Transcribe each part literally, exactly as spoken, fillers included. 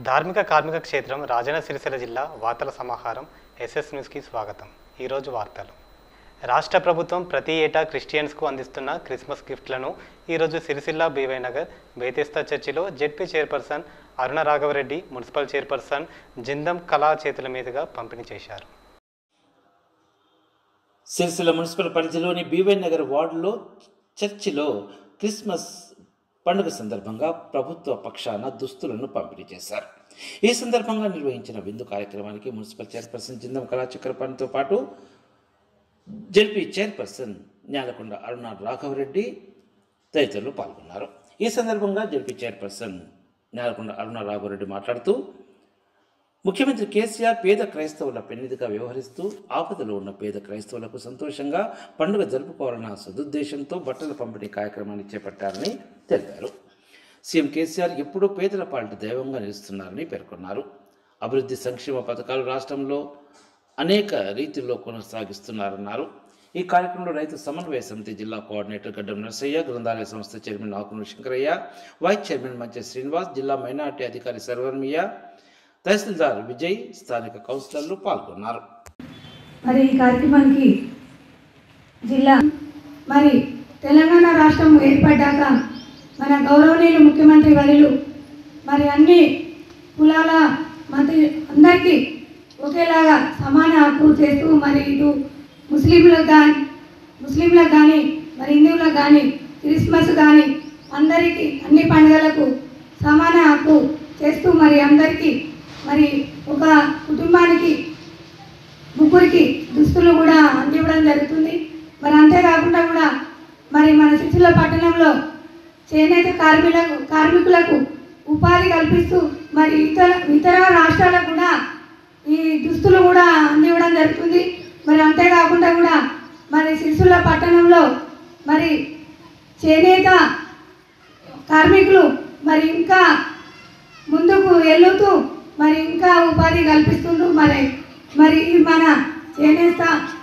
ధార్మిక కార్మిక క్షేత్రం రాజన్న సిరిసిల్ల జిల్లా వార్తల సమాహారం ఎస్ఎస్ న్యూస్కి స్వాగతం. ఈరోజు వార్తలు. రాష్ట్ర ప్రభుత్వం ప్రతి ఏటా క్రిస్టియన్స్కు అందిస్తున్న క్రిస్మస్ గిఫ్ట్లను ఈరోజు సిరిసిల్ల బీవై నగర్ బేతెస్తా చర్చిలో Z P chairperson Aruna Raghavareddy, municipal chairperson Jindam Kala చేతుల మీదుగా పంపిణీ చేశారు. సిరిసిల్ల మున్సిపల్ పరిధిలోని బీవై నగర్ వార్డులో చర్చిలో క్రిస్మస్ పండుగ సందర్భంగా ప్రభుత్వ పక్షాన దుస్తులను పంపిణీ చేశారు. ఈ సందర్భంగా నిర్వహించిన విందు కార్యక్రమానికి మున్సిపల్ చైర్పర్సన్ జిందం కళా చక్రపాణితో పాటు జెడ్పీ చైర్పర్సన్ న్యాలకొండ అరుణ రాఘవరెడ్డి తదితరులు పాల్గొన్నారు. ఈ సందర్భంగా జెడ్పీ చైర్పర్సన్ న్యాలకొండ అరుణ రాఘవరెడ్డి మాట్లాడుతూ, ముఖ్యమంత్రి కేసీఆర్ పేద క్రైస్తవుల పెన్నిధిగా వ్యవహరిస్తూ ఆపదలో ఉన్న పేద క్రైస్తవులకు సంతోషంగా పండుగ జరుపుకోవాలన్న సదుద్దేశంతో బట్టల పంపిణీ కార్యక్రమాన్ని చేపట్టారని తెలిపారు. సీఎం కేసీఆర్ ఎప్పుడూ పేదల పాలిట దైవంగా నిలుస్తున్నారని పేర్కొన్నారు. అభివృద్ధి సంక్షేమ పథకాలు రాష్ట్రంలో అనేక రీతిల్లో కొనసాగిస్తున్నారన్నారు. ఈ కార్యక్రమంలో రైతు సమన్వయ సమితి జిల్లా కోఆర్డినేటర్ గడ్డం నర్సయ్య, గ్రంథాలయ సంస్థ chairman Akunuru Shankaraiah, vice chairman Manche Srinivas, జిల్లా మైనార్టీ అధికారి సర్వర్మియ, తహసీల్దార్ విజయ్, స్థానిక కౌన్సిలర్లు పాల్గొన్నారు. మరి ఈ కార్యక్రమానికి జిల్లా మరి తెలంగాణ రాష్ట్రం ఏర్పడ్డాక మన గౌరవనీయులు ముఖ్యమంత్రి వర్యులు మరి అన్ని కులాల మంత్రి అందరికీ ఒకేలాగా సమాన హక్కు చేస్తూ మరి ఇటు ముస్లింలకు కానీ ముస్లింలకు కానీ మరి హిందువులకు కానీ క్రిస్మస్ కానీ అందరికీ అన్ని పండుగలకు సమాన హక్కు చేస్తూ మరి అందరికీ మరి ఒక కుటుంబానికి ముగ్గురికి దుస్తులు కూడా అందివ్వడం జరుగుతుంది. మరి అంతేకాకుండా కూడా మరి మన సిరిసిల్ల పట్టణంలో చేనేత కార్మికులకు కార్మికులకు ఉపాధి కల్పిస్తూ మరి ఇతర ఇతర రాష్ట్రాలకు కూడా ఈ దుస్తులు కూడా అందివ్వడం జరుగుతుంది. మరి అంతేకాకుండా కూడా మరి సిరిసిల్ల పట్టణంలో మరి చేనేత కార్మికులు మరి ఇంకా ముందుకు వెళ్తూ మరి ఇంకా ఉపాధి కల్పిస్తుండ్రు. మరి మరి మన చేనేత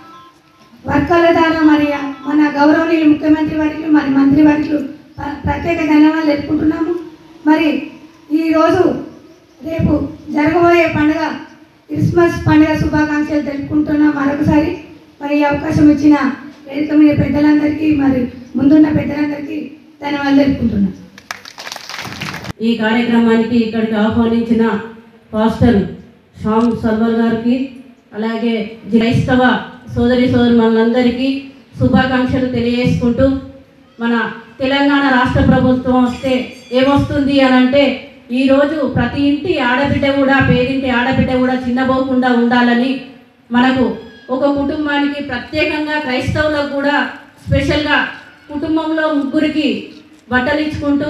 వర్గాల ద్వారా మరి మన గౌరవనీయులు ముఖ్యమంత్రి వర్యులు మరి మంత్రి వర్యులు ప్రత్యేక ధన్యవాదాలు తెలుపుకుంటున్నాము. మరి ఈరోజు రేపు జరగబోయే పండుగ క్రిస్మస్ పండుగ శుభాకాంక్షలు తెలుపుకుంటున్నాం. మరొకసారి మరి ఈ అవకాశం ఇచ్చిన వేదిక మీద పెద్దలందరికీ మరి ముందున్న పెద్దలందరికీ ధన్యవాదాలు తెలుపుకుంటున్నాం. ఈ కార్యక్రమానికి ఇక్కడికి ఆహ్వానించిన పాస్టర్ శ్యామ్ సల్వర్ గారికి, అలాగే క్రైస్తవ సోదరి సోదరులందరికీ శుభాకాంక్షలు తెలియజేసుకుంటూ, మన తెలంగాణ రాష్ట్ర ప్రభుత్వం వస్తే ఏమొస్తుంది అని అంటే, ఈరోజు ప్రతి ఇంటి ఆడబిడ్డ కూడా పేదింటి ఆడబిడ్డ కూడా చిన్నబోకుండా ఉండాలని మనకు ఒక కుటుంబానికి ప్రత్యేకంగా క్రైస్తవులకు కూడా స్పెషల్గా కుటుంబంలో ముగ్గురికి బట్టలు ఇచ్చుకుంటూ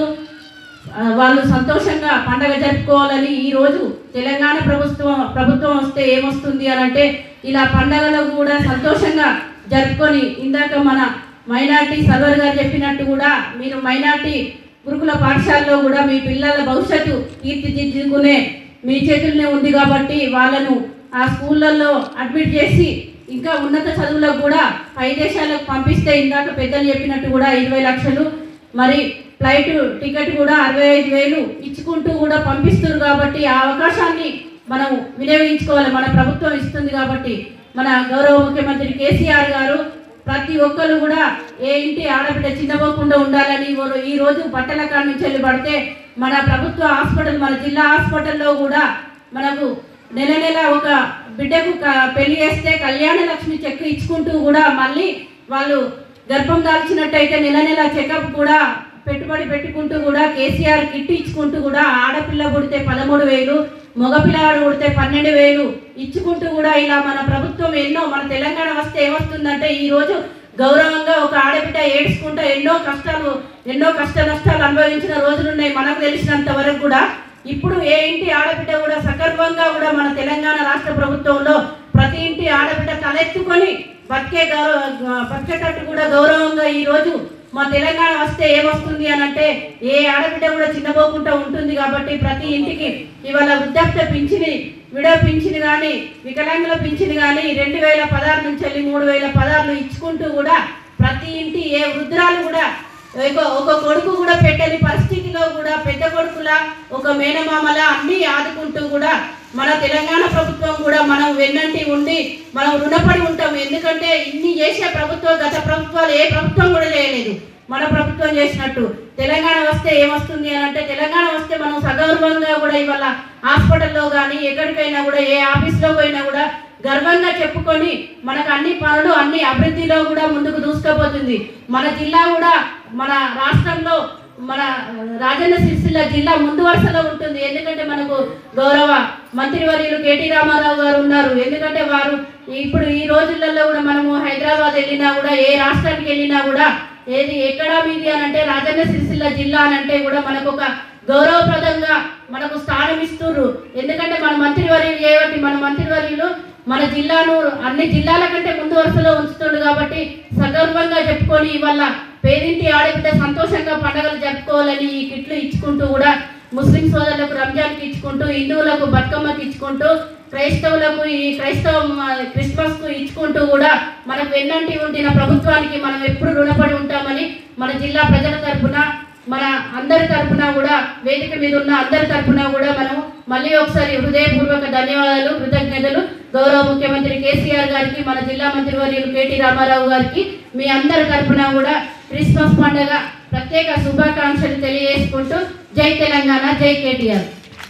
వాళ్ళు సంతోషంగా పండగ జరుపుకోవాలని ఈరోజు తెలంగాణ ప్రభుత్వం ప్రభుత్వం వస్తే ఏమొస్తుంది అని అంటే, ఇలా పండగలు కూడా సంతోషంగా జరుపుకొని, ఇందాక మన మైనార్టీ సర్వర్ గారు చెప్పినట్టు కూడా మీరు మైనార్టీ గురుకుల పాఠశాలలో కూడా మీ పిల్లల భవిష్యత్తు తీర్చిదిద్దుకునే మీ చేతుల్లోనే ఉంది కాబట్టి వాళ్ళను ఆ స్కూళ్ళల్లో అడ్మిట్ చేసి ఇంకా ఉన్నత చదువులకు కూడా పై దేశాలకు పంపిస్తే, ఇందాక పెద్దలు చెప్పినట్టు కూడా ఇరవై లక్షలు మరి ఫ్లైట్ టికెట్ కూడా అరవై ఐదు వేలు ఇచ్చుకుంటూ కూడా పంపిస్తున్నారు. కాబట్టి ఆ అవకాశాన్ని మనం వినియోగించుకోవాలి. మన ప్రభుత్వం ఇస్తుంది కాబట్టి మన గౌరవ ముఖ్యమంత్రి కేసీఆర్ గారు ప్రతి ఒక్కరు కూడా ఏ ఇంటి ఆడబిడ్డ చిన్నపోకుండా ఉండాలని ఈరోజు బట్టల కాడ నుంచి వెళ్ళి పడితే మన ప్రభుత్వ హాస్పిటల్ మన జిల్లా హాస్పిటల్లో కూడా మనకు నెల నెల ఒక బిడ్డకు పెళ్లి చేస్తే కళ్యాణ లక్ష్మి చెక్ ఇచ్చుకుంటూ కూడా మళ్ళీ వాళ్ళు గర్భం దాల్చినట్టయితే నెల నెల చెకప్ కూడా పెట్టుబడి పెట్టుకుంటూ కూడా కేసీఆర్ కిట్ ఇచ్చుకుంటూ కూడా ఆడపిల్ల పుడితే పదమూడు వేలు మగపిల్లవాడు పుడితే పన్నెండు వేలు ఇచ్చుకుంటూ కూడా ఇలా మన ప్రభుత్వం ఎన్నో మన తెలంగాణ వస్తే ఏమొస్తుందంటే, ఈరోజు గౌరవంగా ఒక ఆడబిడ్డ ఏడ్చుకుంటూ ఎన్నో కష్టాలు ఎన్నో కష్ట నష్టాలు అనుభవించిన రోజులున్నాయి మనకు తెలిసినంత వరకు కూడా. ఇప్పుడు ఏ ఇంటి ఆడబిడ్డ కూడా సగర్వంగా కూడా మన తెలంగాణ రాష్ట్ర ప్రభుత్వంలో ప్రతి ఇంటి ఆడబిడ్డ తలెత్తుకొని బతికే గౌరవ బతికేటట్టు కూడా గౌరవంగా ఈరోజు మా తెలంగాణ వస్తే ఏమొస్తుంది అని అంటే, ఏ ఆడబిడ్డ కూడా చిన్నపోకుండా ఉంటుంది కాబట్టి ప్రతి ఇంటికి ఇవాళ వృద్ధాప్య పింఛని, విడో పింఛని కానీ వికలాంగుల పింఛని కానీ రెండు వేల పదహారు నుంచి వెళ్ళి మూడు వేల పదహారులు ఇచ్చుకుంటూ కూడా ప్రతి ఇంటి ఏ వృద్ధురాలు కూడా ఒక కొడుకు కూడా పెట్టని పరిస్థితిలో కూడా పెద్ద కొడుకులా ఒక మేనమామల అన్ని ఆదుకుంటూ కూడా మన తెలంగాణ ప్రభుత్వం కూడా మనం వెన్నంటి ఉండి మనం రుణపడి ఉంటాం. ఎందుకంటే ఇన్ని చేసే ప్రభుత్వం గత ప్రభుత్వాలు ఏ ప్రభుత్వం కూడా చేయలేదు. మన ప్రభుత్వం చేసినట్టు తెలంగాణ వస్తే ఏమొస్తుంది అని అంటే, తెలంగాణ వస్తే మనం సగౌరవంగా కూడా ఇవాళ హాస్పిటల్లో కానీ ఎక్కడికైనా కూడా ఏ ఆఫీస్లో పోయినా కూడా గర్వంగా చెప్పుకొని మనకు అన్ని పనులు అన్ని అభివృద్ధిలో కూడా ముందుకు దూసుకుపోతుంది. మన జిల్లా కూడా మన రాష్ట్రంలో మన రాజన్న సిరిసిల్ల జిల్లా ముందు వరుసలో ఉంటుంది. ఎందుకంటే మనకు గౌరవ మంత్రివర్యులు కేటీ రామారావు గారు ఉన్నారు. ఎందుకంటే వారు ఇప్పుడు ఈ రోజులలో కూడా మనము హైదరాబాద్ వెళ్ళినా కూడా ఏ రాష్ట్రానికి వెళ్ళినా కూడా ఏది ఎక్కడ మీది అని అంటే రాజన్న సిరిసిల్ల జిల్లా అని అంటే కూడా మనకు ఒక గౌరవప్రదంగా మనకు స్థానం ఇస్తున్నారు. ఎందుకంటే మన మంత్రివర్యులు చేయబట్టి మన మంత్రివర్యులు మన జిల్లాను అన్ని జిల్లాల కంటే ముందు వరుసలో ఉంచుతుండు కాబట్టి సగర్వంగా చెప్పుకొని ఇవాళ పేదింటి ఆడబిడ్డ సంతోషంగా పండుగలు జరుపుకోవాలని ఈ కిట్లు ఇచ్చుకుంటూ కూడా ముస్లిం సోదరులకు రంజాన్కి ఇచ్చుకుంటూ, హిందువులకు బతుకమ్మకి ఇచ్చుకుంటూ, క్రైస్తవులకు ఈ క్రైస్తవ క్రిస్మస్కు ఇచ్చుకుంటూ కూడా మనకు వెన్నంటి ఉండిన ప్రభుత్వానికి మనం ఎప్పుడు రుణపడి ఉంటామని మన జిల్లా ప్రజల తరఫున మన అందరి తరఫున కూడా వేదిక మీద ఉన్న అందరి తరఫున కూడా మనం మళ్ళీ ఒకసారి హృదయపూర్వక ధన్యవాదాలు, కృతజ్ఞతలు గౌరవ ముఖ్యమంత్రి కేసీఆర్ గారికి, మన జిల్లా మంత్రివర్యులు కేటీ రామారావు గారికి మీ అందరి తరఫున కూడా క్రిస్మస్ పండుగ ప్రత్యేక శుభాకాంక్షలు తెలియజేసుకుంటూ జై తెలంగాణ, జై కేటీఆర్.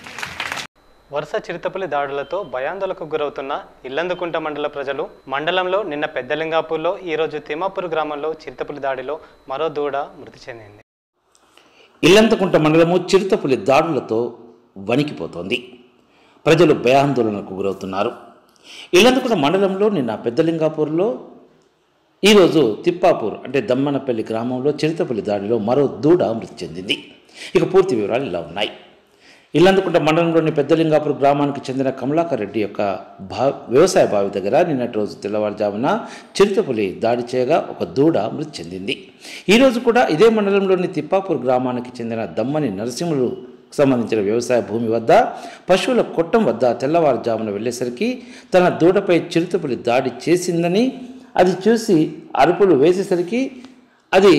వరుస చిరుతపులి దాడులతో భయాందోళనకు గురవుతున్న ఇల్లందుకుంట మండల ప్రజలు మండలంలో నిన్న పెద్దలింగాపూర్లో ఈరోజు తిమ్మాపూర్ గ్రామంలో చిరుతపులి దాడిలో మరో దూడ మృతి చెందింది. ఇల్లంతకుంట మండలము చిరుతపులి దాడులతో వణికిపోతోంది. ప్రజలు భయాందోళనకు గురవుతున్నారు. ఇల్లంతకుంట మండలంలో నిన్న పెద్దలింగాపూర్లో ఈరోజు తిప్పాపూర్ అంటే దమ్మనపల్లి గ్రామంలో చిరుతపులి దాడిలో మరో దూడ మృతి చెందింది. ఇక పూర్తి వివరాలు ఇలా ఉన్నాయి. ఇల్లందుకుంట మండలంలోని పెద్దలింగాపూర్ గ్రామానికి చెందిన కమలాకర్ రెడ్డి యొక్క భా వ్యవసాయ బావి దగ్గర నిన్నటి రోజు తెల్లవారుజామున చిరుతపులి దాడి చేయగా ఒక దూడ మృతి చెందింది. ఈరోజు కూడా ఇదే మండలంలోని తిప్పాపూర్ గ్రామానికి చెందిన దమ్మని నరసింహులు సంబంధించిన వ్యవసాయ భూమి వద్ద పశువుల కొట్టం వద్ద తెల్లవారుజామున వెళ్ళేసరికి తన దూడపై చిరుతపులి దాడి చేసిందని, అది చూసి అరుపులు వేసేసరికి అది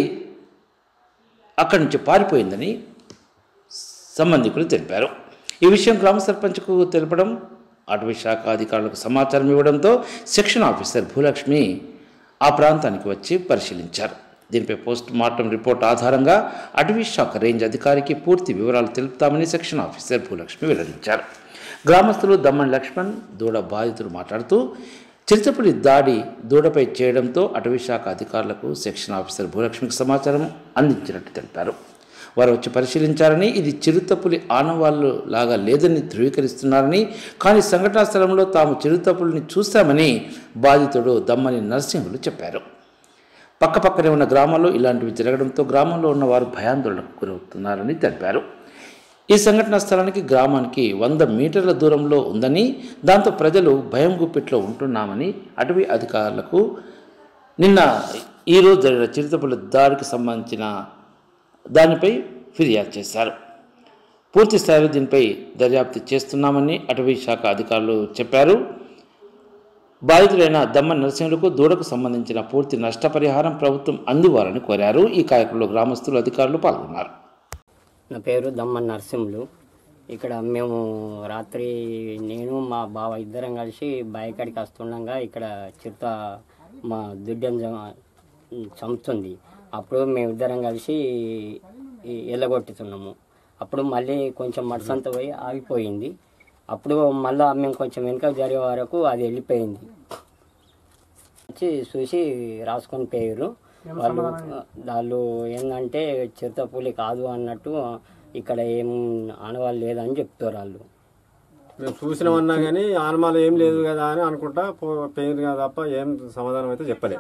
అక్కడి నుంచి పారిపోయిందని సంబంధికులు తెలిపారు. ఈ విషయం గ్రామ సర్పంచ్కు తెలపడం, అటవీ శాఖ అధికారులకు సమాచారం ఇవ్వడంతో సెక్షన్ ఆఫీసర్ భూలక్ష్మి ఆ ప్రాంతానికి వచ్చి పరిశీలించారు. దీనిపై పోస్ట్ మార్టం రిపోర్ట్ ఆధారంగా అటవీ శాఖ రేంజ్ అధికారికి పూర్తి వివరాలు తెలుపుతామని సెక్షన్ ఆఫీసర్ భూలక్ష్మి వెల్లడించారు. గ్రామస్తులు దమ్మన్ లక్ష్మణ్ దూడ బాధితులు మాట్లాడుతూ చిరుతపులి దాడి దూడపై చేయడంతో అటవీ శాఖ అధికారులకు సెక్షన్ ఆఫీసర్ భూలక్ష్మికి సమాచారం అందించినట్టు తెలిపారు. వారు వచ్చి పరిశీలించారని, ఇది చిరుతపులి ఆనవాళ్ళు లాగా లేదని ధృవీకరిస్తున్నారని, కానీ సంఘటనా స్థలంలో తాము చిరుతపులిని చూశామని బాధితుడు దమ్మని నరసింహులు చెప్పారు. పక్కపక్కనే ఉన్న గ్రామాల్లో ఇలాంటివి జరగడంతో గ్రామంలో ఉన్న వారు భయాందోళనకు గురవుతున్నారని తెలిపారు. ఈ సంఘటనా స్థలానికి గ్రామానికి వంద మీటర్ల దూరంలో ఉందని, దాంతో ప్రజలు భయం గుప్పిట్లో ఉంటున్నామని అటవీ అధికారులకు నిన్న ఈరోజు జరిగిన చిరుతపులి దాడికి సంబంధించిన దానిపై ఫిర్యాదు చేశారు. పూర్తి స్థాయిలో దీనిపై దర్యాప్తు చేస్తున్నామని అటవీ శాఖ అధికారులు చెప్పారు. బాధితులైన దమ్మ నరసింహులకు దూడకు సంబంధించిన పూర్తి నష్టపరిహారం ప్రభుత్వం అందివ్వాలని కోరారు. ఈ కార్యక్రమంలో గ్రామస్తులు, అధికారులు పాల్గొన్నారు. నా పేరు దమ్మ నరసింహులు. ఇక్కడ మేము రాత్రి నేను మా బావ ఇద్దరం కలిసి బాయికాడికి వస్తుండగా ఇక్కడ చిరుత మా దుడ్డం చంపుతుంది. అప్పుడు మేమిద్దరం కలిసి ఎల్లగొట్టుతున్నాము. అప్పుడు మళ్ళీ కొంచెం మడసంత పోయి ఆగిపోయింది. అప్పుడు మళ్ళీ మేము కొంచెం వెనుక జరిగే వరకు అది వెళ్ళిపోయింది. వచ్చి చూసి రాసుకొని పోయారు వాళ్ళు. వాళ్ళు ఏంటంటే చిరుతపులి కాదు అన్నట్టు ఇక్కడ ఏం ఆనవాళ్ళు లేదని చెప్తారు వాళ్ళు. మేము చూసినామన్నా కానీ ఆనమాలు ఏం లేదు కదా అని అనుకుంటా పోయింది కదా తప్ప ఏం సమాధానం అయితే చెప్పలే.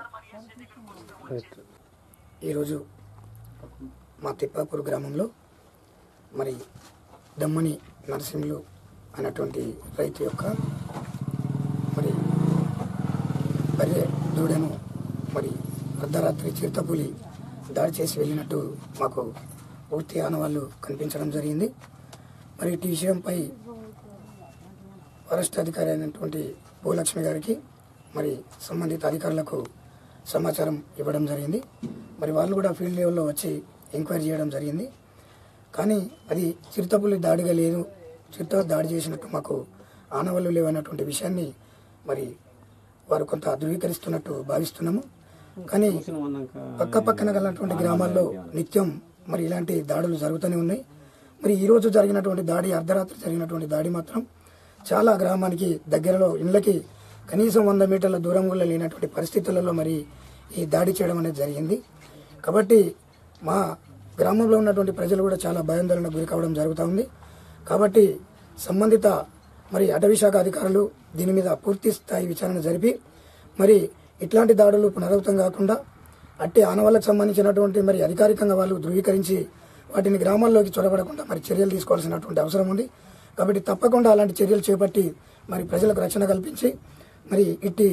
ఈరోజు మా తిప్పాపూర్ గ్రామంలో మరి దమ్మని నరసింహులు అన్నటువంటి రైతు యొక్క మరి బర్రె దూడను మరి అర్ధరాత్రి చిరుతపులి దాడి చేసి వెళ్ళినట్టు మాకు పూర్తి ఆనవాళ్ళు కనిపించడం జరిగింది. మరి ఈ విషయంపై ఫారెస్ట్ అధికారి అయినటువంటి భూలక్ష్మి గారికి మరి సంబంధిత అధికారులకు సమాచారం ఇవ్వడం జరిగింది. మరి వాళ్ళు కూడా ఫీల్డ్ లెవెల్లో వచ్చి ఎంక్వైరీ చేయడం జరిగింది. కానీ అది చిరుతపులి దాడిగా లేదు, చిరుత దాడి చేసినట్టు మాకు ఆనవాళ్ళు లేవన్నటువంటి విషయాన్ని మరి వారు కొంత ధృవీకరిస్తున్నట్టు భావిస్తున్నాము. కానీ పక్క పక్కన గలటువంటి గ్రామాల్లో నిత్యం మరి ఇలాంటి దాడులు జరుగుతూనే ఉన్నాయి. మరి ఈరోజు జరిగినటువంటి దాడి, అర్ధరాత్రి జరిగినటువంటి దాడి మాత్రం చాలా గ్రామానికి దగ్గరలో ఇళ్ళకి కనీసం వంద మీటర్ల దూరం కూడా లేనటువంటి పరిస్థితులలో మరి ఈ దాడి చేయడం అనేది జరిగింది. కాబట్టి మా గ్రామంలో ఉన్నటువంటి ప్రజలు కూడా చాలా భయాందోళనకు గురి కావడం జరుగుతూ ఉంది. కాబట్టి సంబంధిత మరి అటవీ శాఖ అధికారులు దీని మీద పూర్తి స్థాయి విచారణ జరిపి మరి ఇట్లాంటి దాడులు పునరావృతం కాకుండా అట్టి ఆనవాళ్లకు సంబంధించినటువంటి మరి అధికారికంగా వాళ్ళు ధృవీకరించి వాటిని గ్రామాల్లోకి చొరబడకుండా మరి చర్యలు తీసుకోవాల్సినటువంటి అవసరం ఉంది. కాబట్టి తప్పకుండా అలాంటి చర్యలు చేపట్టి మరి ప్రజలకు రక్షణ కల్పించి మరి ఇట్టి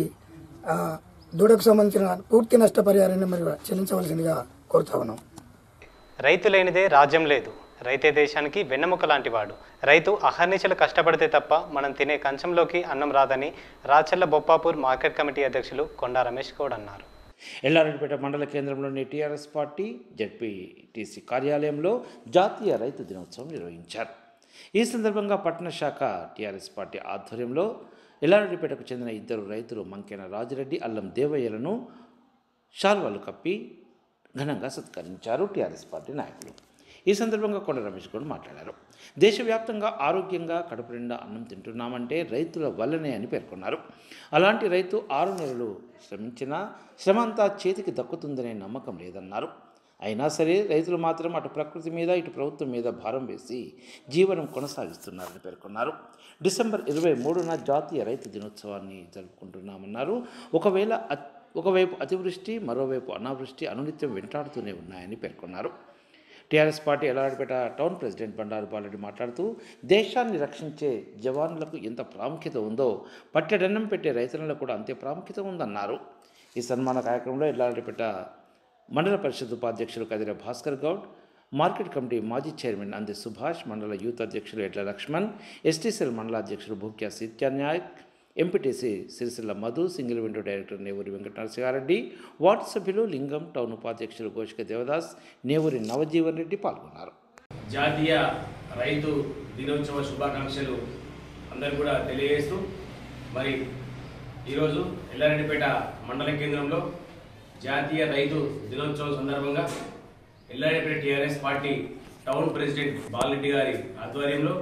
దూడకు సంబంధించిన పూర్తి నష్టపరిహారాన్ని మరి చెల్లించవలసిందిగా కోరుతా ఉన్నాం. రైతు లేనిదే రాజ్యం లేదు, రైతే దేశానికి వెన్నెముక లాంటివాడు. రైతు అహర్నిశలు కష్టపడితే తప్ప మనం తినే కంచంలోకి అన్నం రాదని రాచర్ల బొప్పాపూర్ మార్కెట్ కమిటీ అధ్యక్షులు కొండా రమేష్ గౌడ్ అన్నారు. ఎల్లారెడ్డిపేట మండల కేంద్రంలోని టీఆర్ఎస్ పార్టీ జెడ్పీటీసీ కార్యాలయంలో జాతీయ రైతు దినోత్సవం నిర్వహించారు. ఈ సందర్భంగా పట్టణ శాఖ టీఆర్ఎస్ పార్టీ ఆధ్వర్యంలో ఎల్లారెడ్డిపేటకు చెందిన ఇద్దరు రైతులు మంకెన రాజిరెడ్డి, అల్లం దేవయ్యలను షాల్వాలు కప్పి ఘనంగా సత్కరించారు టీఆర్ఎస్ పార్టీ నాయకులు. ఈ సందర్భంగా కొండ రమేష్ గౌడ్ మాట్లాడారు. దేశవ్యాప్తంగా ఆరోగ్యంగా కడుపు నిండా అన్నం తింటున్నామంటే రైతుల వల్లనే అని పేర్కొన్నారు. అలాంటి రైతు ఆరు నెలలు శ్రమించినా శ్రమ అంతా చేతికి దక్కుతుందనే నమ్మకం లేదన్నారు. అయినా సరే రైతులు మాత్రం అటు ప్రకృతి మీద ఇటు ప్రభుత్వం మీద భారం వేసి జీవనం కొనసాగిస్తున్నారని పేర్కొన్నారు. డిసెంబర్ ఇరవై మూడున జాతీయ రైతు దినోత్సవాన్ని జరుపుకుంటున్నామన్నారు. ఒకవేళ ఒకవైపు అతివృష్టి, మరోవైపు అనావృష్టి అనునిత్యం వెంటాడుతూనే ఉన్నాయని పేర్కొన్నారు. T R S party Yellareddypet town president Bandaru Balareddy మాట్లాడుతూ దేశాన్ని రక్షించే జవాన్లకు ఎంత ప్రాముఖ్యత ఉందో పట్టెడన్నం పెట్టే రైతులకు కూడా అంతే ప్రాముఖ్యత ఉందన్నారు. ఈ సన్మాన కార్యక్రమంలో ఎల్లారెడ్డిపేట మండల పరిషత్ ఉపాధ్యక్షులు కదిర భాస్కర్ గౌడ్, మార్కెట్ కమిటీ మాజీ చైర్మన్ అంది సుభాష్, మండల యూత్ అధ్యక్షులు ఎడ్ల లక్ష్మణ్, ఎస్టీసీఎల్ మండల అధ్యక్షులు Bhukya Satyanayak, M P T C Sircilla Madhu, single window director Nevuri Venkata Narasimhareddy, ward సభ్యులు లింగం, టౌన్ ఉపాధ్యక్షులు గోషిక దేవదాస్, నేవూరి నవజీవన్ రెడ్డి పాల్గొన్నారు. జాతీయ రైతు దినోత్సవ శుభాకాంక్షలు అందరూ కూడా తెలియజేస్తూ మరి ఈరోజు ఎల్లారెడ్డిపేట మండల కేంద్రంలో జాతీయ రైతు దినోత్సవం సందర్భంగా Yellareddypet T R S party town president Balareddy గారి ఆధ్వర్యంలో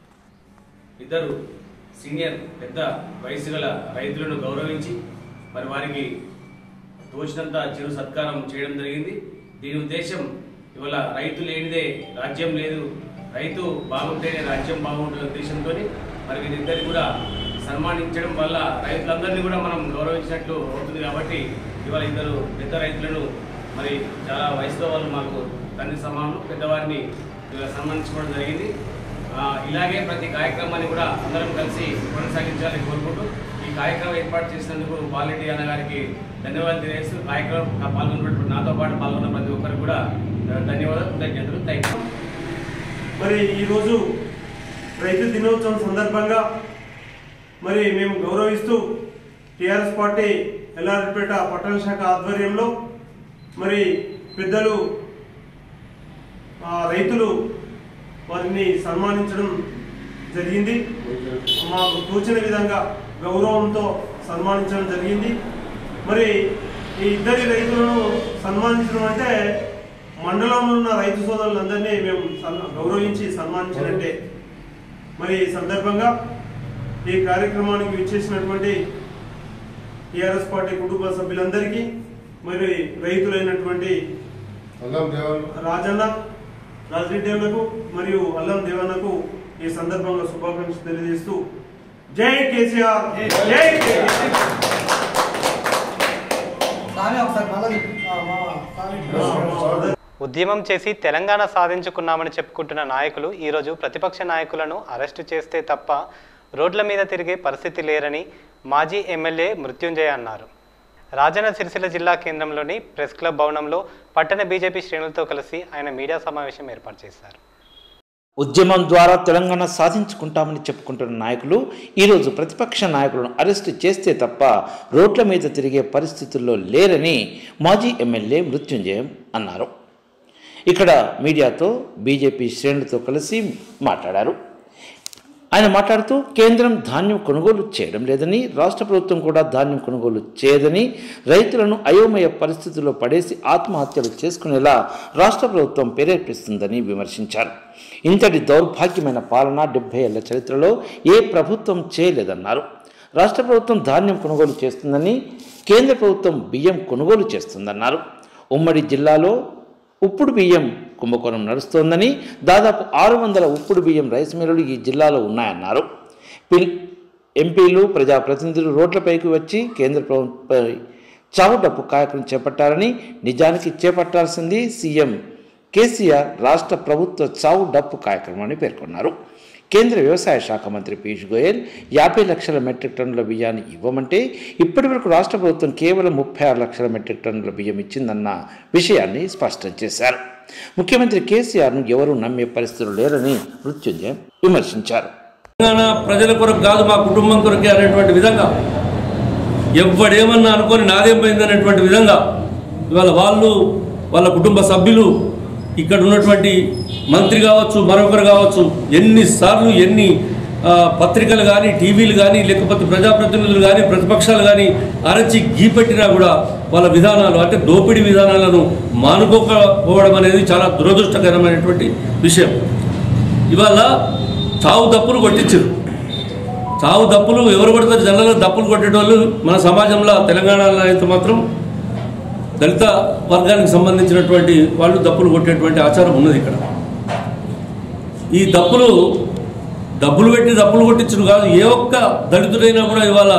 ఇద్దరు సీనియర్ పెద్ద వయసు గల రైతులను గౌరవించి మరి వారికి తోచినంత చిరు సత్కారం చేయడం జరిగింది. దీని ఉద్దేశం ఇవాళ రైతు లేనిదే రాజ్యం లేదు, రైతు బాగుంటేనే రాజ్యం బాగుంటున్న ఉద్దేశంతో మరి వీరిద్దరిని కూడా సన్మానించడం వల్ల రైతులందరినీ కూడా మనం గౌరవించినట్లు అవుతుంది. కాబట్టి ఇవాళ ఇద్దరు పెద్ద రైతులను మరి చాలా వయసులో వాళ్ళు మాకు తండ్రి సమానం పెద్దవారిని సన్మానించుకోవడం జరిగింది. ఇలాగే ప్రతి కార్యక్రమాన్ని కూడా అందరం కలిసి కొనసాగించాలని కోరుకుంటూ ఈ కార్యక్రమం ఏర్పాటు చేసినందుకు బాలరెడ్డి అన్న గారికి ధన్యవాదాలు తెలియజేస్తూ కార్యక్రమం పాల్గొన్నటువంటి నాతో పాటు పాల్గొన్న ప్రతి ఒక్కరికి కూడా ధన్యవాదాలు, కృతజ్ఞతలు. Thank you. మరి ఈరోజు రైతు దినోత్సవం సందర్భంగా మరి మేము గౌరవిస్తూ టీఆర్ఎస్ పార్టీ ఎల్లారెడ్డిపేట పట్టణ శాఖ ఆధ్వర్యంలో మరి పెద్దలు రైతులు వారిని సన్మానించడం జరిగింది. మాకు తోచిన విధంగా గౌరవంతో సన్మానించడం జరిగింది. మరి ఈ ఇద్దరి రైతులను సన్మానించడం అంటే మండలంలో ఉన్న రైతు సోదరులందరినీ మేము గౌరవించి సన్మానించినట్టే. మరి ఈ సందర్భంగా ఈ కార్యక్రమానికి విచ్చేసినటువంటి టీఆర్ఎస్ పార్టీ కుటుంబ సభ్యులందరికీ మరి రైతులైనటువంటి రాజన్న రాజిరెడ్డిలకు మరియు అల్లం దేవన్నకు ఈ సందర్భంగా శుభాకాంక్షలు తెలియజేస్తూ జై కేసీఆర్, జై ఉద్యమం చేసి తెలంగాణ సాధించుకున్నామని చెప్పుకుంటున్న నాయకులు ఈరోజు ప్రతిపక్ష నాయకులను అరెస్టు చేస్తే తప్ప రోడ్ల మీద తిరిగే పరిస్థితి లేరని మాజీ ఎమ్మెల్యే మృత్యుంజయ అన్నారు. రాజన్న సిరిసిల్ల జిల్లా కేంద్రంలోని ప్రెస్ క్లబ్ భవనంలో పట్టణ బీజేపీ శ్రేణులతో కలిసి ఆయన మీడియా సమావేశం ఏర్పాటు చేశారు. ఉద్యమం ద్వారా తెలంగాణ సాధించుకుంటామని చెప్పుకుంటున్న నాయకులు ఈరోజు ప్రతిపక్ష నాయకులను అరెస్టు చేస్తే తప్ప రోడ్ల మీద తిరిగే పరిస్థితుల్లో లేరని మాజీ ఎమ్మెల్యే మృత్యుంజయం అన్నారు. ఇక్కడ మీడియాతో బీజేపీ శ్రేణులతో కలిసి మాట్లాడారు. ఆయన మాట్లాడుతూ కేంద్రం ధాన్యం కొనుగోలు చేయడం లేదని, రాష్ట్ర ప్రభుత్వం కూడా ధాన్యం కొనుగోలు చేయదని, రైతులను అయోమయ పరిస్థితుల్లో పడేసి ఆత్మహత్యలు చేసుకునేలా రాష్ట్ర ప్రభుత్వం ప్రేరేపిస్తుందని విమర్శించారు. ఇంతటి దౌర్భాగ్యమైన పాలన డెబ్బై ఏళ్ల చరిత్రలో ఏ ప్రభుత్వం చేయలేదన్నారు. రాష్ట్ర ప్రభుత్వం ధాన్యం కొనుగోలు చేస్తుందని, కేంద్ర ప్రభుత్వం బియ్యం కొనుగోలు చేస్తుందన్నారు. ఉమ్మడి జిల్లాలో ఉప్పుడు బియ్యం కుంభకోణం నడుస్తోందని, దాదాపు ఆరు వందల ఉప్పుడు బియ్యం రైస్ మిల్లులు ఈ జిల్లాలో ఉన్నాయన్నారు. పిల్ ఎంపీలు ప్రజాప్రతినిధులు రోడ్లపైకి వచ్చి కేంద్ర ప్రభుత్వంపై చావుడప్పు కార్యక్రమం చేపట్టారని, నిజానికి చేపట్టాల్సింది సీఎం కేసీఆర్ రాష్ట్ర ప్రభుత్వ చావు డప్పు కార్యక్రమాన్ని పేర్కొన్నారు. కేంద్ర వ్యవసాయ శాఖ మంత్రి పీయూష్ గోయల్ యాభై లక్షల మెట్రిక్ టన్నుల బియ్యాన్ని ఇవ్వమంటే ఇప్పటి వరకు రాష్ట్ర ప్రభుత్వం కేవలం ముప్పై ఆరు లక్షల మెట్రిక్ టన్నుల బియ్యం ఇచ్చిందన్న విషయాన్ని స్పష్టం చేశారు. ముఖ్యమంత్రి కేసీఆర్ను ఎవరూ నమ్మే పరిస్థితులు లేరని మృత్యుంజయం విమర్శించారు. తెలంగాణ ప్రజల కొరకు కాదు, మా కుటుంబం కొరకే అనేటువంటి విధంగా, ఎవడేమన్నా అనుకొని నాదేం పోయింది అనేటువంటి విధంగా ఇవాళ వాళ్ళు వాళ్ళ కుటుంబ సభ్యులు ఇక్కడ ఉన్నటువంటి మంత్రి కావచ్చు, మరొకరు కావచ్చు, ఎన్నిసార్లు ఎన్ని పత్రికలు కానీ, టీవీలు కానీ, లేకపోతే ప్రజాప్రతినిధులు కానీ, ప్రతిపక్షాలు కానీ అరచి గీపెట్టినా కూడా వాళ్ళ విధానాలు అంటే దోపిడీ విధానాలను మానుకోకపోవడం అనేది చాలా దురదృష్టకరమైనటువంటి విషయం. ఇవాళ చావు దప్పులు కొట్టించారు. చావు దప్పులు ఎవరు కొడతారు? జనరల్గా దప్పులు కొట్టేటోళ్ళు మన సమాజంలో తెలంగాణలో అయితే మాత్రం దళిత వర్గానికి సంబంధించినటువంటి వాళ్ళు దప్పులు కొట్టేటువంటి ఆచారం ఉన్నది. ఇక్కడ ఈ దప్పులు డబ్బులు పెట్టి దప్పులు కొట్టించడం కాదు. ఏ ఒక్క దళితుడైనా కూడా ఇవాళ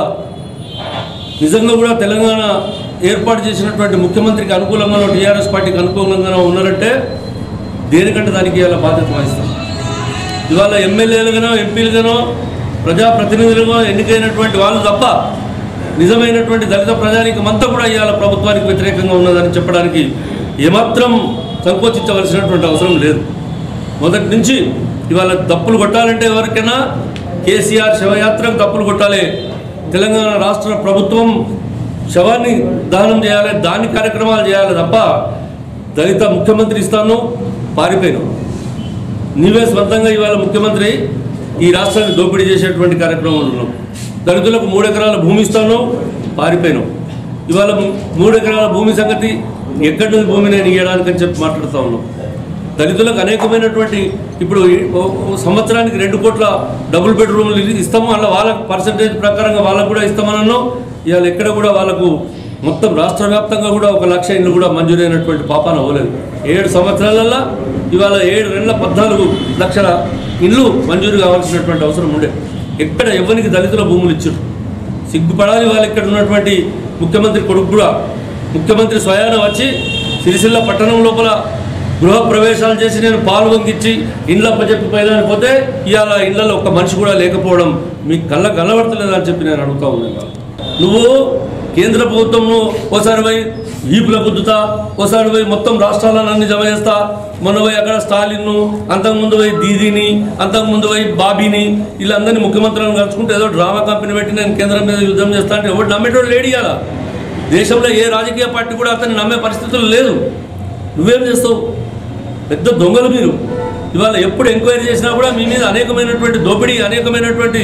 నిజంగా కూడా తెలంగాణ ఏర్పాటు చేసినటువంటి ముఖ్యమంత్రికి అనుకూలంగానో టీఆర్ఎస్ పార్టీకి అనుకూలంగానో ఉన్నారంటే దేనికంటే దానికి ఇవాళ బాధ్యత వహిస్తాం. ఇవాళ ఎమ్మెల్యేలుగానో ఎంపీలుగానో ప్రజాప్రతినిధులుగా ఎన్నికైనటువంటి వాళ్ళు తప్ప నిజమైనటువంటి దళిత ప్రజానీకం అంతా కూడా ఇవాళ ప్రభుత్వానికి వ్యతిరేకంగా ఉన్నదని చెప్పడానికి ఏమాత్రం సంకోచించవలసినటువంటి అవసరం లేదు. మొదటి నుంచి ఇవాళ దప్పులు కొట్టాలంటే ఎవరికైనా కేసీఆర్ శవయాత్రకు దప్పులు కొట్టాలి. తెలంగాణ రాష్ట్ర ప్రభుత్వం శవాన్ని దహనం చేయాలి, దాని కార్యక్రమాలు చేయాలి తప్ప దళిత ముఖ్యమంత్రి ఇస్తాను పారిపోయినావు, నీవే స్వంతంగా ఇవాళ ముఖ్యమంత్రి ఈ రాష్ట్రాన్ని దోపిడీ చేసేటువంటి కార్యక్రమాలు ఉన్నాం. దళితులకు మూడు ఎకరాల భూమి ఇస్తాను పారిపోయినావు. ఇవాళ మూడు ఎకరాల భూమి సంగతి ఎక్కడి నుంచి భూమి నేను ఇవ్వడానికని చెప్పి మాట్లాడుతూ ఉన్నాం. దళితులకు అనేకమైనటువంటి ఇప్పుడు సంవత్సరానికి రెండు కోట్ల డబుల్ బెడ్రూమ్లు ఇస్తాము, అలా వాళ్ళ పర్సంటేజ్ ప్రకారంగా వాళ్ళకు కూడా ఇస్తామనను. ఇవాళ ఎక్కడ కూడా వాళ్ళకు మొత్తం రాష్ట్ర వ్యాప్తంగా కూడా ఒక లక్ష ఇళ్ళు కూడా మంజూరైనటువంటి పాపాన అవ్వలేదు. ఏడు సంవత్సరాలలో ఇవాళ ఏడు రెండుల పద్నాలుగు లక్షల ఇళ్ళు మంజూరు కావాల్సినటువంటి అవసరం ఉండే. ఎక్కడ ఎవరికి దళితుల భూములు ఇచ్చారు? సిగ్గుపడాలి. వాళ్ళు ఇక్కడ ఉన్నటువంటి ముఖ్యమంత్రి కొడుకు కూడా ముఖ్యమంత్రి స్వయాన వచ్చి సిరిసిల్ల పట్టణం లోపల గృహ ప్రవేశాలు చేసి నేను పాలు వంకిచ్చి ఇండ్లప్ప చెప్పి పైదాని పోతే ఇవాళ ఇళ్లలో ఒక్క మనిషి కూడా లేకపోవడం మీకు కళ్ళ కనబడతలేదని చెప్పి నేను అడుగుతా ఉన్నాను. నువ్వు కేంద్ర ప్రభుత్వంను ఓసారి పోయి వీపుల గుద్దుతా, ఓసారి పోయి మొత్తం రాష్ట్రాలన్నీ జమ చేస్తా, మొన్న పోయి అక్కడ స్టాలిన్ను, అంతకుముందు పోయి దీదీని, అంతకుముందు పోయి బాబీని, వీళ్ళందరినీ ముఖ్యమంత్రులను కలుసుకుంటే ఏదో డ్రామా కంపెనీ పెట్టి నేను కేంద్రం మీద యుద్ధం చేస్తా అంటే ఎవరు నమ్మేటోడు లేడు. ఇవాళ దేశంలో ఏ రాజకీయ పార్టీ కూడా అతన్ని నమ్మే పరిస్థితులు లేదు. నువ్వేం చేస్తావు? పెద్ద దొంగలు మీరు. ఇవాళ ఎప్పుడు ఎంక్వైరీ చేసినా కూడా మీ మీద అనేకమైనటువంటి దోపిడీ, అనేకమైనటువంటి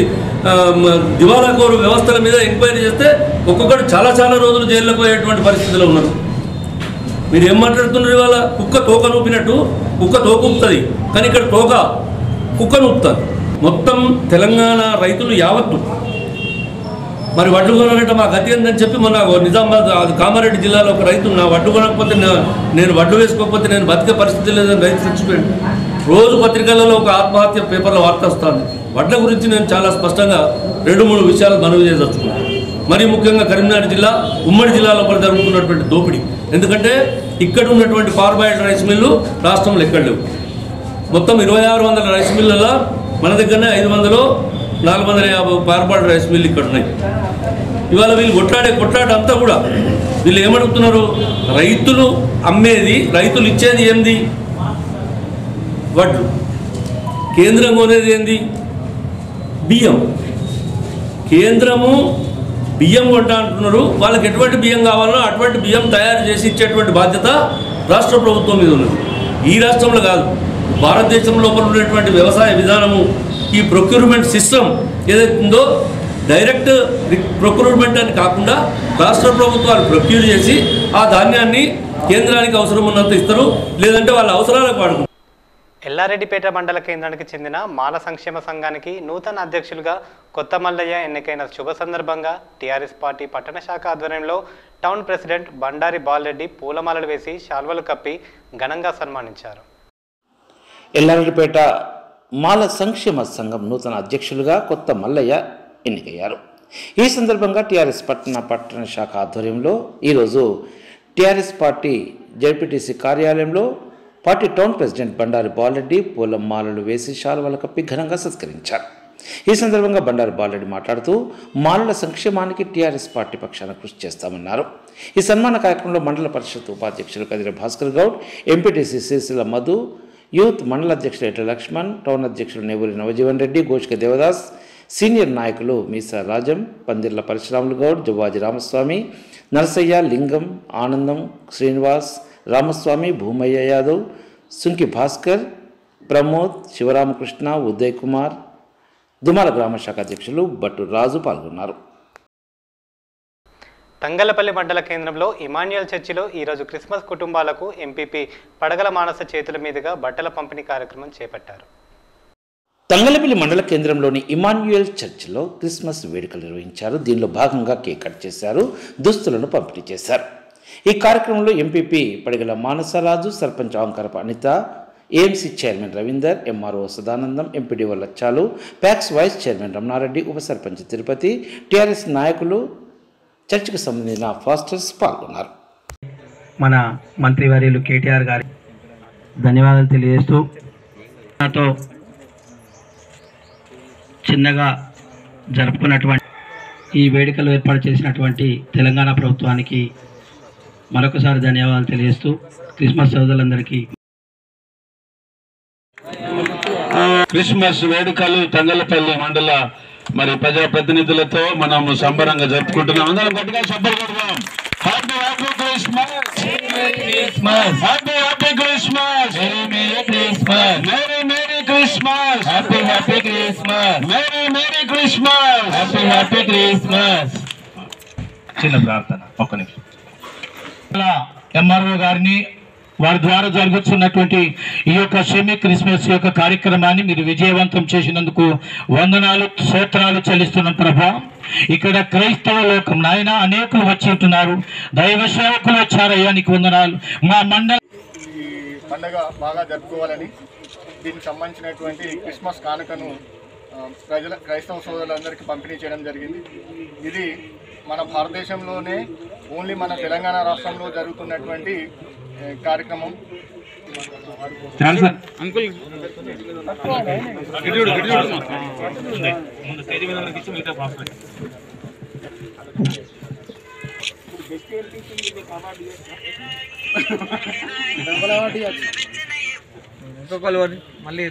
దివాలా కోరు వ్యవస్థల మీద ఎంక్వైరీ చేస్తే ఒక్కొక్కటి చాలా చాలా రోజులు జైల్లోకి పోయేటువంటి పరిస్థితిలో ఉన్నారు. మీరు ఏం మాట్లాడుతున్నారు? ఇవాళ కుక్క తోక నూపినట్టు కుక్క తోక ఊపుతుంది, కానీ ఇక్కడ తోక కుక్క నూపుతుంది. మొత్తం తెలంగాణ రైతులు యావత్తు మరి వడ్లు కొనాలంటే మా గతి ఏందని చెప్పి మొన్న నిజామాబాద్ అది కామారెడ్డి జిల్లాలో ఒక రైతు నా వడ్లు కొనకపోతే నేను వడ్లు వేసుకోకపోతే నేను బతికే పరిస్థితి లేదని రైతు చచ్చిపోయాడు. రోజు పత్రికలలో ఒక ఆత్మహత్య పేపర్లో వార్త వస్తుంది. వడ్ల గురించి నేను చాలా స్పష్టంగా రెండు మూడు విషయాలు మనవి చేయదలుచుకున్నాను. మరి ముఖ్యంగా కరీంనగర్ జిల్లా, ఉమ్మడి జిల్లాలో కూడా జరుగుతున్నటువంటి దోపిడీ. ఎందుకంటే ఇక్కడ ఉన్నటువంటి కార్బైడ్ రైస్ మిల్లు రాష్ట్రంలో ఎక్కడ లేవు. మొత్తం ఇరవై ఆరు వందల రైస్ మిల్లులలో మన దగ్గరనే ఐదు వందలు నాలుగు వందల యాభై కార్బైడ్ రైస్ మిల్లు ఇక్కడ ఉన్నాయి. ఇవాళ వీళ్ళు కొట్లాడే కొట్లాట అంతా కూడా వీళ్ళు ఏమడుగుతున్నారు? రైతులు అమ్మేది, రైతులు ఇచ్చేది ఏంది? వడ్లు. కేంద్రం కొనేది ఏంది? బియ్యం. కేంద్రము బియ్యం కొంటా అంటున్నారు. వాళ్ళకి ఎటువంటి బియ్యం కావాలో అటువంటి బియ్యం తయారు చేసి ఇచ్చేటువంటి బాధ్యత రాష్ట్ర ప్రభుత్వం మీద ఉన్నది. ఈ రాష్ట్రంలో కాదు, భారతదేశం లోపల ఉన్నటువంటి వ్యవసాయ విధానము, ఈ ప్రొక్యూర్మెంట్ సిస్టమ్ ఏదైతే ఉందో డైరెక్ట్ ప్రొక్యూర్మెంట్ అని కాకుండా రాష్ట్ర ప్రభుత్వాలు ప్రొక్యూర్ చేసి ఆ ధాన్యాన్ని కేంద్రానికి అవసరం ఉన్నంత ఇస్తారు, లేదంటే వాళ్ళ అవసరాలకు వాడుకుంటారు. ఎల్లారెడ్డిపేట మండల కేంద్రానికి చెందిన మాల సంక్షేమ సంఘానికి నూతన అధ్యక్షులుగా కొత్త మల్లయ్య ఎన్నికైన శుభ సందర్భంగా టీఆర్ఎస్ పార్టీ పట్టణ శాఖ ఆధ్వర్యంలో టౌన్ ప్రెసిడెంట్ బండారి బాలరెడ్డి పూలమాలలు వేసి శాల్వలు కప్పి ఘనంగా సన్మానించారు. ఎల్లారెడ్డిపేట మాల సంక్షేమ సంఘం నూతన అధ్యక్షులుగా కొత్త మల్లయ్య ఎన్నికయ్యారు. ఈ సందర్భంగా టీఆర్ఎస్ పట్టణ పట్టణ శాఖ ఆధ్వర్యంలో ఈరోజు టీఆర్ఎస్ పార్టీ జెడ్పీటీసీ కార్యాలయంలో party town president Bandari Balareddy పూలమాలలు వేసి శాల్వలు కప్పి ఘనంగా సత్కరించారు. ఈ సందర్భంగా బండారి బాలరెడ్డి మాట్లాడుతూ మాలల సంక్షేమానికి టీఆర్ఎస్ పార్టీ పక్షాన కృషి చేస్తామన్నారు. ఈ సన్మాన కార్యక్రమంలో మండల పరిషత్ ఉపాధ్యక్షులు కదిర భాస్కర్ గౌడ్, ఎంపీటీసీ సిరిసిల్ల మధు, యూత్ మండల అధ్యక్షులు ఎట్ల లక్ష్మణ్, టౌన్ అధ్యక్షులు నేవూరి నవజీవన్ రెడ్డి, గోష్క దేవదాస్, సీనియర్ నాయకులు మీసా రాజం, పందిర్ల పరశురాములు గౌడ్, జవ్వాజి రామస్వామి, నరసయ్య, లింగం, ఆనందం, శ్రీనివాస్, రామస్వామి, భూమయ్య యాదవ్, సుంకి భాస్కర్, ప్రమోద్, శివరామకృష్ణ, ఉదయ్ కుమార్, దుమాల గ్రామ శాఖ అధ్యక్షులు బట్టు రాజు పాల్గొన్నారు. తంగలపల్లి మండల కేంద్రంలో ఇమాన్యుయల్ చర్చిలో ఈరోజు క్రిస్మస్ కుటుంబాలకు ఎంపీపీ పడగల మానస చేతుల మీదుగా బట్టల పంపిణీ కార్యక్రమం చేపట్టారు. తంగలపల్లి మండల కేంద్రంలోని ఇమాన్యుయల్ చర్చిలో క్రిస్మస్ వేడుకలు నిర్వహించారు. దీనిలో భాగంగా కేక్ కట్ చేశారు, దుస్తులను పంపిణీ చేశారు. ఈ కార్యక్రమంలో M P P Padagala Manasaraju, sarpanch Ankarapa Anitha, A M C chairman Ravinder, M R O Sadanandam, M P D O Lachalu, PACS vice chairman Ramanareddy, ఉప సర్పంచ్ తిరుపతి, టీఆర్ఎస్ నాయకులు, చర్చికి సంబంధించిన ఫాస్టర్స్ పాల్గొన్నారు. మన మంత్రివర్యులు కేటీఆర్ గారి ధన్యవాదాలు తెలియజేస్తూ నాతో చిన్నగా జరుపుకున్నటువంటి ఈ వేడుకలు ఏర్పాటు చేసినటువంటి తెలంగాణ ప్రభుత్వానికి మరొకసారి ధన్యవాదాలు తెలియజేస్తూ క్రిస్మస్ సోదరులందరికీ క్రిస్మస్ వేడుకలు తంగలపల్లి మండల మరి ప్రజాప్రతినిధులతో మనం సంబరంగా జరుపుకుంటున్నాం. అందరం గట్టిగా శబ్దాలు కొడదాం. Happy happy Christmas, happy happy Christmas, merry Christmas, merry merry Christmas, happy happy Christmas, merry merry Christmas, happy happy Christmas. చిన్న ప్రార్థన, ఒక్క నిమిషం. ఎంఆర్ఓ గారిని వారి ద్వారా జరుగుతున్నటువంటి ఈ యొక్క సెమీ క్రిస్మస్ యొక్క కార్యక్రమాన్ని మీరు విజయవంతం చేసినందుకు వందనాలు, స్తోత్రాలు చెల్లిస్తున్నాం ప్రభా. ఇక్కడ క్రైస్తవ లోకం నాయన అనేకులు వచ్చి ఉంటున్నారు, దైవ సేవకులు వచ్చారయ్యా, నీకు వందనాలు. మా మండల ఈ పండుగ బాగా జరుపుకోవాలని దీనికి సంబంధించినటువంటి క్రిస్మస్ కానుకను ప్రజల క్రైస్తవ సోదరులందరికీ పంపిణీ చేయడం జరిగింది. ఇది మన భారతదేశంలోనే ఓన్లీ మన తెలంగాణ రాష్ట్రంలో జరుగుతున్నటువంటి కార్యక్రమం. మళ్ళీ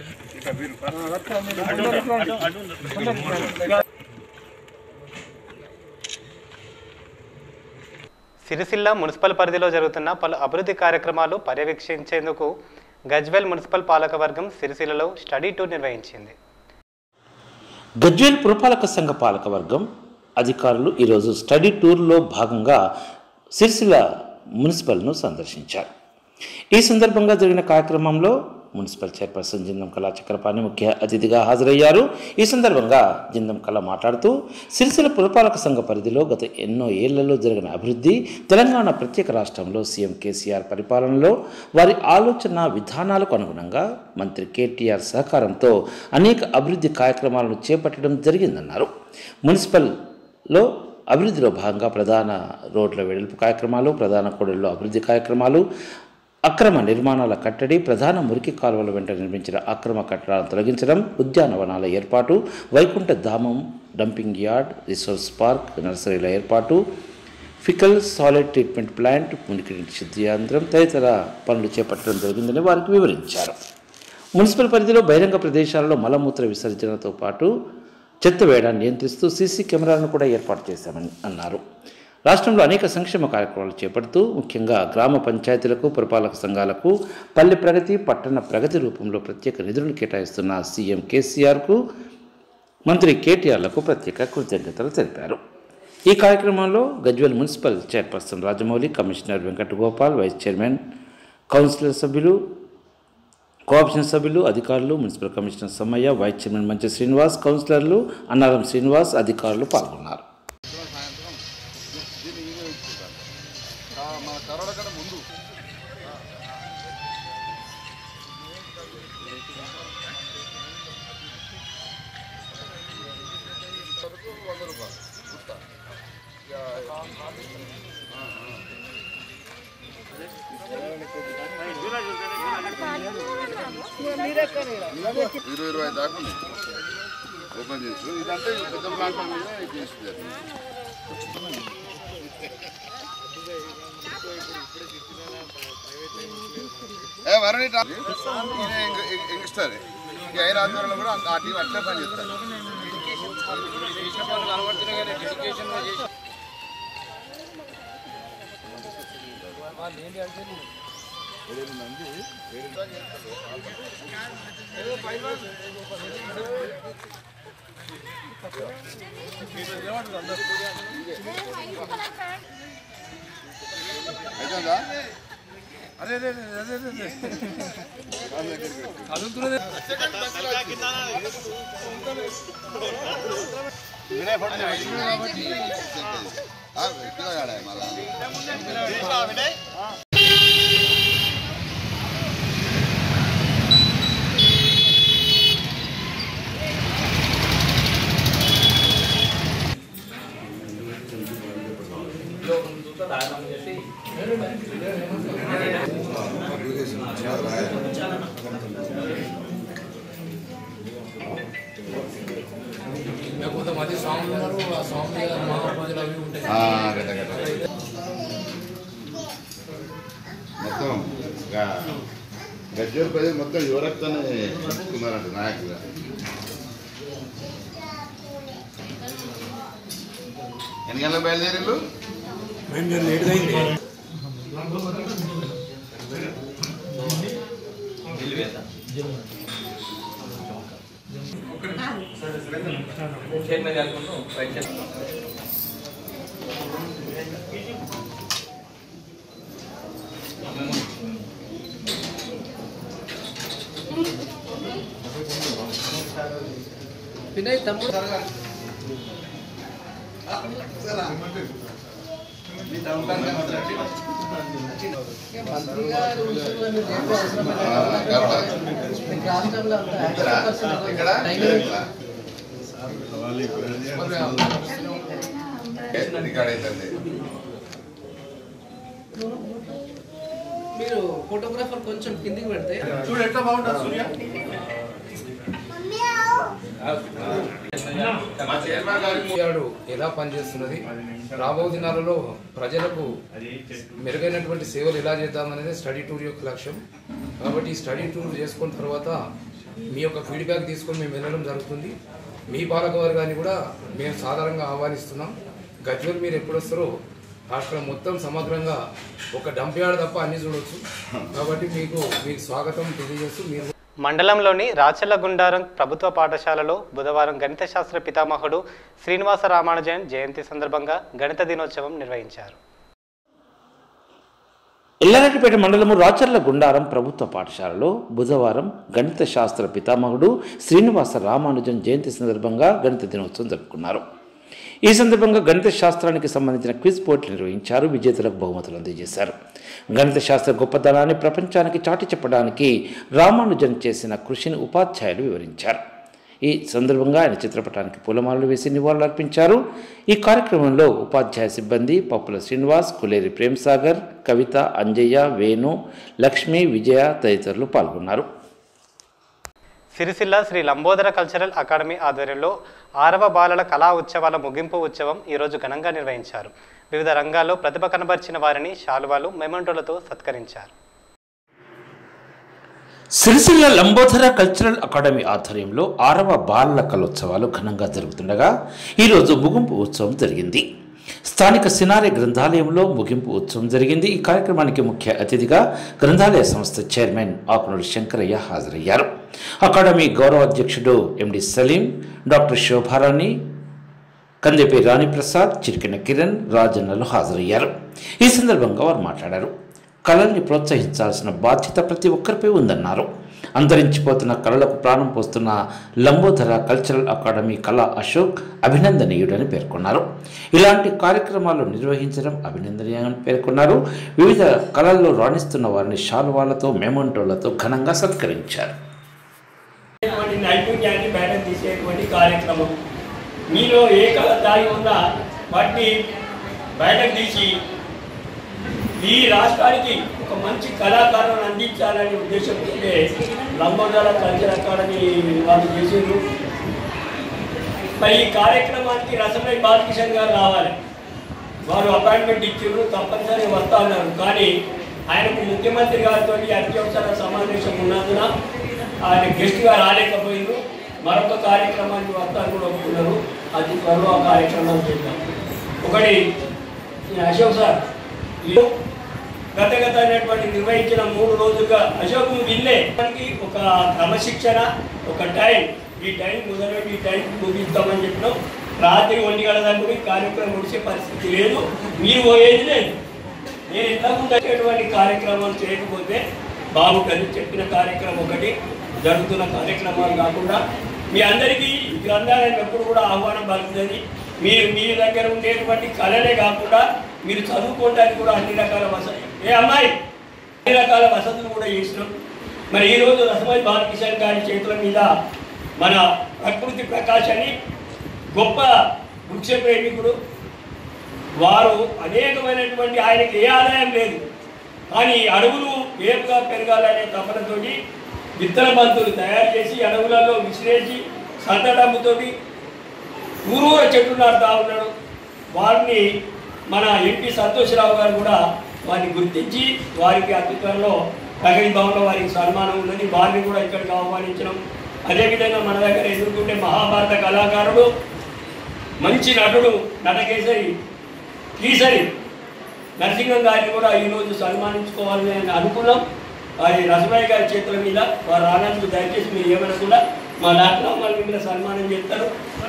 సిరిసిల్ల మున్సిపల్ పరిధిలో జరుగుతున్న పలు అభివృద్ధి కార్యక్రమాలు పర్యవేక్షించేందుకు గజ్వేల్ మున్సిపల్ పాలకవర్గం సిరిసిల్లలో స్టడీ టూర్ నిర్వహించింది. గజ్వేల్ పురపాలక సంఘ పాలకవర్గం అధికారులు ఈరోజు స్టడీ టూర్లో భాగంగా సిరిసిల్ల మున్సిపల్ను సందర్శించారు. ఈ సందర్భంగా జరిగిన కార్యక్రమంలో మున్సిపల్ చైర్పర్సన్ జిందం కళా చక్రపాణి ముఖ్య అతిథిగా హాజరయ్యారు. ఈ సందర్భంగా జిందం కళ మాట్లాడుతూ సిరిసిల్ల పురపాలక సంఘ పరిధిలో గత ఎన్నో ఏళ్లలో జరిగిన అభివృద్ధి, తెలంగాణ ప్రత్యేక రాష్ట్రంలో సీఎం కేసీఆర్ పరిపాలనలో వారి ఆలోచన విధానాలకు అనుగుణంగా మంత్రి కేటీఆర్ సహకారంతో అనేక అభివృద్ధి కార్యక్రమాలను చేపట్టడం జరిగిందన్నారు. మున్సిపల్లో అభివృద్ధిలో భాగంగా ప్రధాన రోడ్ల వెడల్పు కార్యక్రమాలు, ప్రధాన కూడళ్లలో అభివృద్ధి కార్యక్రమాలు, అక్రమ నిర్మాణాల కట్టడి, ప్రధాన మురికి కాలువల వెంట నిర్మించిన అక్రమ కట్టడాలను తొలగించడం, ఉద్యానవనాల ఏర్పాటు, Vaikuntha Dhamam dumping yard, resource park, నర్సరీల ఏర్పాటు, ఫికల్ సాలిడ్ ట్రీట్మెంట్ ప్లాంట్, మునికినీటి శుద్ధి యంత్రం తదితర పనులు చేపట్టడం జరిగిందని వారికి వివరించారు. మున్సిపల్ పరిధిలో బహిరంగ ప్రదేశాలలో మలమూత్ర విసర్జనతో పాటు చెత్త వేయడాన్ని నియంత్రిస్తూ సీసీ కెమెరాలను కూడా ఏర్పాటు చేశామని అన్నారు. రాష్ట్రంలో అనేక సంక్షేమ కార్యక్రమాలు చేపడుతూ ముఖ్యంగా గ్రామ పంచాయతీలకు, పురపాలక సంఘాలకు పల్లె ప్రగతి, పట్టణ ప్రగతి రూపంలో ప్రత్యేక నిధులను కేటాయిస్తున్న సీఎం కేసీఆర్కు, మంత్రి కేటీఆర్లకు ప్రత్యేక కృతజ్ఞతలు తెలిపారు. ఈ కార్యక్రమంలో Gajwel municipal chairperson Rajamouli, commissioner Venkatagopal, vice chairman, councillor సభ్యులు, కోఆప్షన్ సభ్యులు, అధికారులు, municipal commissioner Sammaiah, vice chairman Manchi Srinivas, కౌన్సిలర్లు అన్నారం శ్రీనివాస్, అధికారులు పాల్గొన్నారు. ఇరవై ఇరవై దాకా ఓపెన్ చేసు ఇదంతా పెద్ద ప్లాట్ఫామ్ మీద చేస్తుంది. ఏ వరణి యంగ్స్టర్ ఈ ఐదు ఆధ్వర్యంలో కూడా ఆ టీం అట్లే పని చేస్తారు. అయిపోయిందా? అదే అదే అదే అదే మళ్ళా కొంతమంది సాంగ్లు ఉన్నారు, ఆ సాంగ్ మహాప్రజలు అవి ఉంటాయి. మొత్తం గజ్వేల్ ప్రజలు మొత్తం యువరక్తాన్ని ఎంచుకున్నారంట నాయకులుగా. ఎన్ని గంటలకు బయలుదేరిళ్ళు? వినయ్ తమ్ముడు మీరు ఫోటోగ్రాఫర్ కొంచెం కిందికి పెడితే చూడు ఎట్లా బాగుంటుంది సూర్య. ఎలా పనిచేస్తున్నది, రాబో దినాలలో ప్రజలకు మెరుగైనటువంటి సేవలు ఎలా చేద్దామనేది స్టడీ టూర్ యొక్క లక్ష్యం. కాబట్టి ఈ స్టడీ టూర్ చేసుకున్న తర్వాత మీ యొక్క ఫీడ్బ్యాక్ తీసుకొని మేము వెళ్ళడం జరుగుతుంది. మీ పాలకవర్గాన్ని కూడా మేము సాధారణంగా ఆహ్వానిస్తున్నాం. గజ్వేల్ మీరు ఎప్పుడు వస్తారో రాష్ట్రం మొత్తం సమగ్రంగా ఒక డంప్యార్డ్ తప్ప అన్ని చూడవచ్చు. కాబట్టి మీకు మీకు స్వాగతం తెలియజేస్తూ మీరు మండలంలోని రాచల్ల గుండారం ప్రభుత్వ పాఠశాలలో బుధవారం గణిత శాస్త్ర పితామహుడు శ్రీనివాస రామానుజన్ జయంతి సందర్భంగా గణిత దినోత్సవం నిర్వహించారు. ఎల్లారెడ్డిపేట మండలము రాచర్ల గుండారం ప్రభుత్వ పాఠశాలలో బుధవారం గణిత శాస్త్ర పితామహుడు శ్రీనివాస రామానుజన్ జయంతి సందర్భంగా గణిత దినోత్సవం జరుపుకున్నారు. ఈ సందర్భంగా గణిత శాస్త్రానికి సంబంధించిన క్విజ్ పోటీలు నిర్వహించారు. విజేతలకు బహుమతులు అందజేశారు. గణిత శాస్త్ర గొప్పతనాన్ని ప్రపంచానికి చాటి చెప్పడానికి రామానుజన్ చేసిన కృషిని ఉపాధ్యాయులు వివరించారు. ఈ సందర్భంగా ఆయన చిత్రపటానికి పూలమాలలు వేసి నివాళులర్పించారు. ఈ కార్యక్రమంలో ఉపాధ్యాయ సిబ్బంది పప్పుల శ్రీనివాస్, కులేరి ప్రేమ్సాగర్, కవిత, అంజయ్య, వేణు, లక్ష్మి, విజయ తదితరులు పాల్గొన్నారు. సిరిసిల్ల శ్రీ లంబోదర కల్చరల్ అకాడమీ ఆధ్వర్యంలో ఆరవ బాలల కళా ఉత్సవాల ముగింపు ఉత్సవం ఈరోజు ఘనంగా నిర్వహించారు. వివిధ రంగాల్లో ప్రతిభ కనబర్చిన వారిని శాలువాలు, మెమెంటోలతో సత్కరించారు. సిరిసిల్ల లంబోదర కల్చరల్ అకాడమీ ఆధ్వర్యంలో ఆరవ బాలల కళోత్సవాలు ఘనంగా జరుగుతుండగా ఈరోజు ముగింపు ఉత్సవం జరిగింది. స్థానిక సినారే గ్రంథాలయంలో ముగింపు ఉత్సవం జరిగింది. ఈ కార్యక్రమానికి ముఖ్య అతిథిగా గ్రంథాలయ సంస్థ చైర్మన్ ఆకునూరి శంకరయ్య హాజరయ్యారు. అకాడమీ గౌరవ అధ్యక్షుడు ఎండి సలీం, డాక్టర్ శోభారాణి, కందెపి రాణిప్రసాద్, చిరికిన కిరణ్, రాజన్నలు హాజరయ్యారు. ఈ సందర్భంగా వారు మాట్లాడారు. కళల్ని ప్రోత్సహించాల్సిన బాధ్యత ప్రతి ఒక్కరిపై ఉందన్నారు. అంతరించిపోతున్న కళలకు ప్రాణం పోస్తున్న లంబోదర కల్చరల్ అకాడమీ కళా అశోక్ అభినందనీయుడని పేర్కొన్నారు. ఇలాంటి కార్యక్రమాలు నిర్వహించడం అభినందనీయమని పేర్కొన్నారు. వివిధ కళల్లో రాణిస్తున్న వారిని శాలువాలతో, మెమంటోలతో ఘనంగా సత్కరించారు. నైపుణ్యాన్ని బయటకు తీసేటువంటి కార్యక్రమం, మీలో ఏ కళ దాగి ఉన్నా వాటిని బయటకు తీసి ఈ రాష్ట్రానికి ఒక మంచి కళాకారులను అందించాలనే ఉద్దేశంతో లంబోదర కల్చర్ అకాడమీ వాళ్ళు చేసారు. మరి ఈ కార్యక్రమానికి రసమై బాలకిషన్ గారు రావాలి, వారు అపాయింట్మెంట్ ఇచ్చారు, తప్పనిసరిగా వస్తా ఉన్నారు. కానీ ఆయనకు ముఖ్యమంత్రి గారితో అత్యవసర సమావేశం ఉన్నందున ఆయన గెస్ట్గా రాలేకపోయింది. మరొక కార్యక్రమానికి వస్తాను కూడా ఒప్పుకున్నారు. అది త్వరలో ఆ కార్యక్రమాలు చేద్దాం. ఒకటి అశోక్ సార్ గత గత అనేటువంటి నిర్వహించిన మూడు రోజులుగా అశోక్ విల్లే మనకి ఒక క్రమశిక్షణ, ఒక టైం, ఈ టైం మొదలైన ఈ టైం ముగిస్తామని చెప్పినాం. రాత్రి ఒంటి గంటల దాకా కార్యక్రమం ముడిసే పరిస్థితి లేదు, మీరు పోయేది లేదు. నేను ఇంతకుముందు వచ్చేటువంటి కార్యక్రమాలు చేయకపోతే బాగుంటుంది. చెప్పిన కార్యక్రమం ఒకటి, జరుగుతున్న కార్యక్రమాలు కాకుండా మీ అందరికీ గ్రంథాలయం ఎప్పుడు కూడా ఆహ్వానం పలుకుతుంది. మీరు మీ దగ్గర ఉండేటువంటి కళలే కాకుండా మీరు చదువుకోవడానికి కూడా అన్ని రకాల వసతి, ఏ అమ్మాయి అన్ని రకాల వసతులు కూడా చేసినాం. మరి ఈరోజు రసమై బాలకిషన్ గారి చేతుల మీద మన ప్రకృతి ప్రకాష్ అని గొప్ప వృక్ష ప్రేమికుడు, వారు అనేకమైనటువంటి ఆయనకి ఏ ఆదాయం లేదు, కానీ అడవులు వేపుగా పెరగాలనే తపనతోటి విత్తన బంతులు తయారు చేసి అడవులలో విసిరేసి సంత డబ్బుతోటి ఊరూర చెట్లు నాటుతా ఉన్నాడు. వారిని మన ఎంపీ సంతోష్రావు గారు కూడా వారిని గుర్తించి వారికి అద్భుతంలో ప్రగతి భవన్లో వారికి సన్మానం ఉన్నది. వారిని కూడా ఇక్కడికి ఆహ్వానించడం. అదేవిధంగా మన దగ్గర ఎదుర్కొంటే మహాభారత కళాకారుడు, మంచి నటుడు, నటకేసరి కీసరి నరసింహం గారిని కూడా ఈరోజు సన్మానించుకోవాలని అనుకున్నాం. వారి రసమయ్య గారి చేతుల మీద వారు ఆనంద్ దయచేసి మీరు ఏమైనా కూడా మా డాక్టర్ వాళ్ళు మీద సన్మానం చేస్తారు.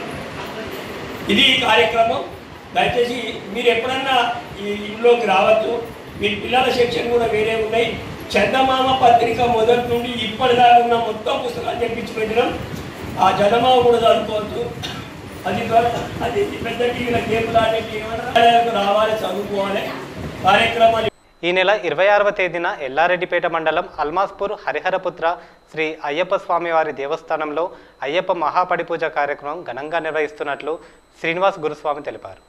ఇది కార్యక్రమం. దయచేసి మీరు ఎప్పుడన్నా ఈ ఇంట్లోకి రావచ్చు. మీ పిల్లల సెక్షన్ కూడా వేరే ఉన్నాయి. చందమామ పత్రిక మొదటి నుండి ఇప్పటిదాకా ఉన్న మొత్తం పుస్తకాలు తెప్పించి పెట్టడం. ఆ చందమామ కూడా చదువుకోవచ్చు. అది అది పెద్ద టీవీల కేబుల్ ఆడే టీవీ రావాలి, చదువుకోవాలి. కార్యక్రమాలు ఈ నెల ఇరవై ఆరవ తేదీన ఎల్లారెడ్డిపేట మండలం అల్మాస్పూర్ హరిహరపుత్ర శ్రీ అయ్యప్ప స్వామి వారి దేవస్థానంలో అయ్యప్ప మహాపడిపూజ కార్యక్రమం ఘనంగా నిర్వహిస్తున్నట్లు శ్రీనివాస్ గురుస్వామి తెలిపారు.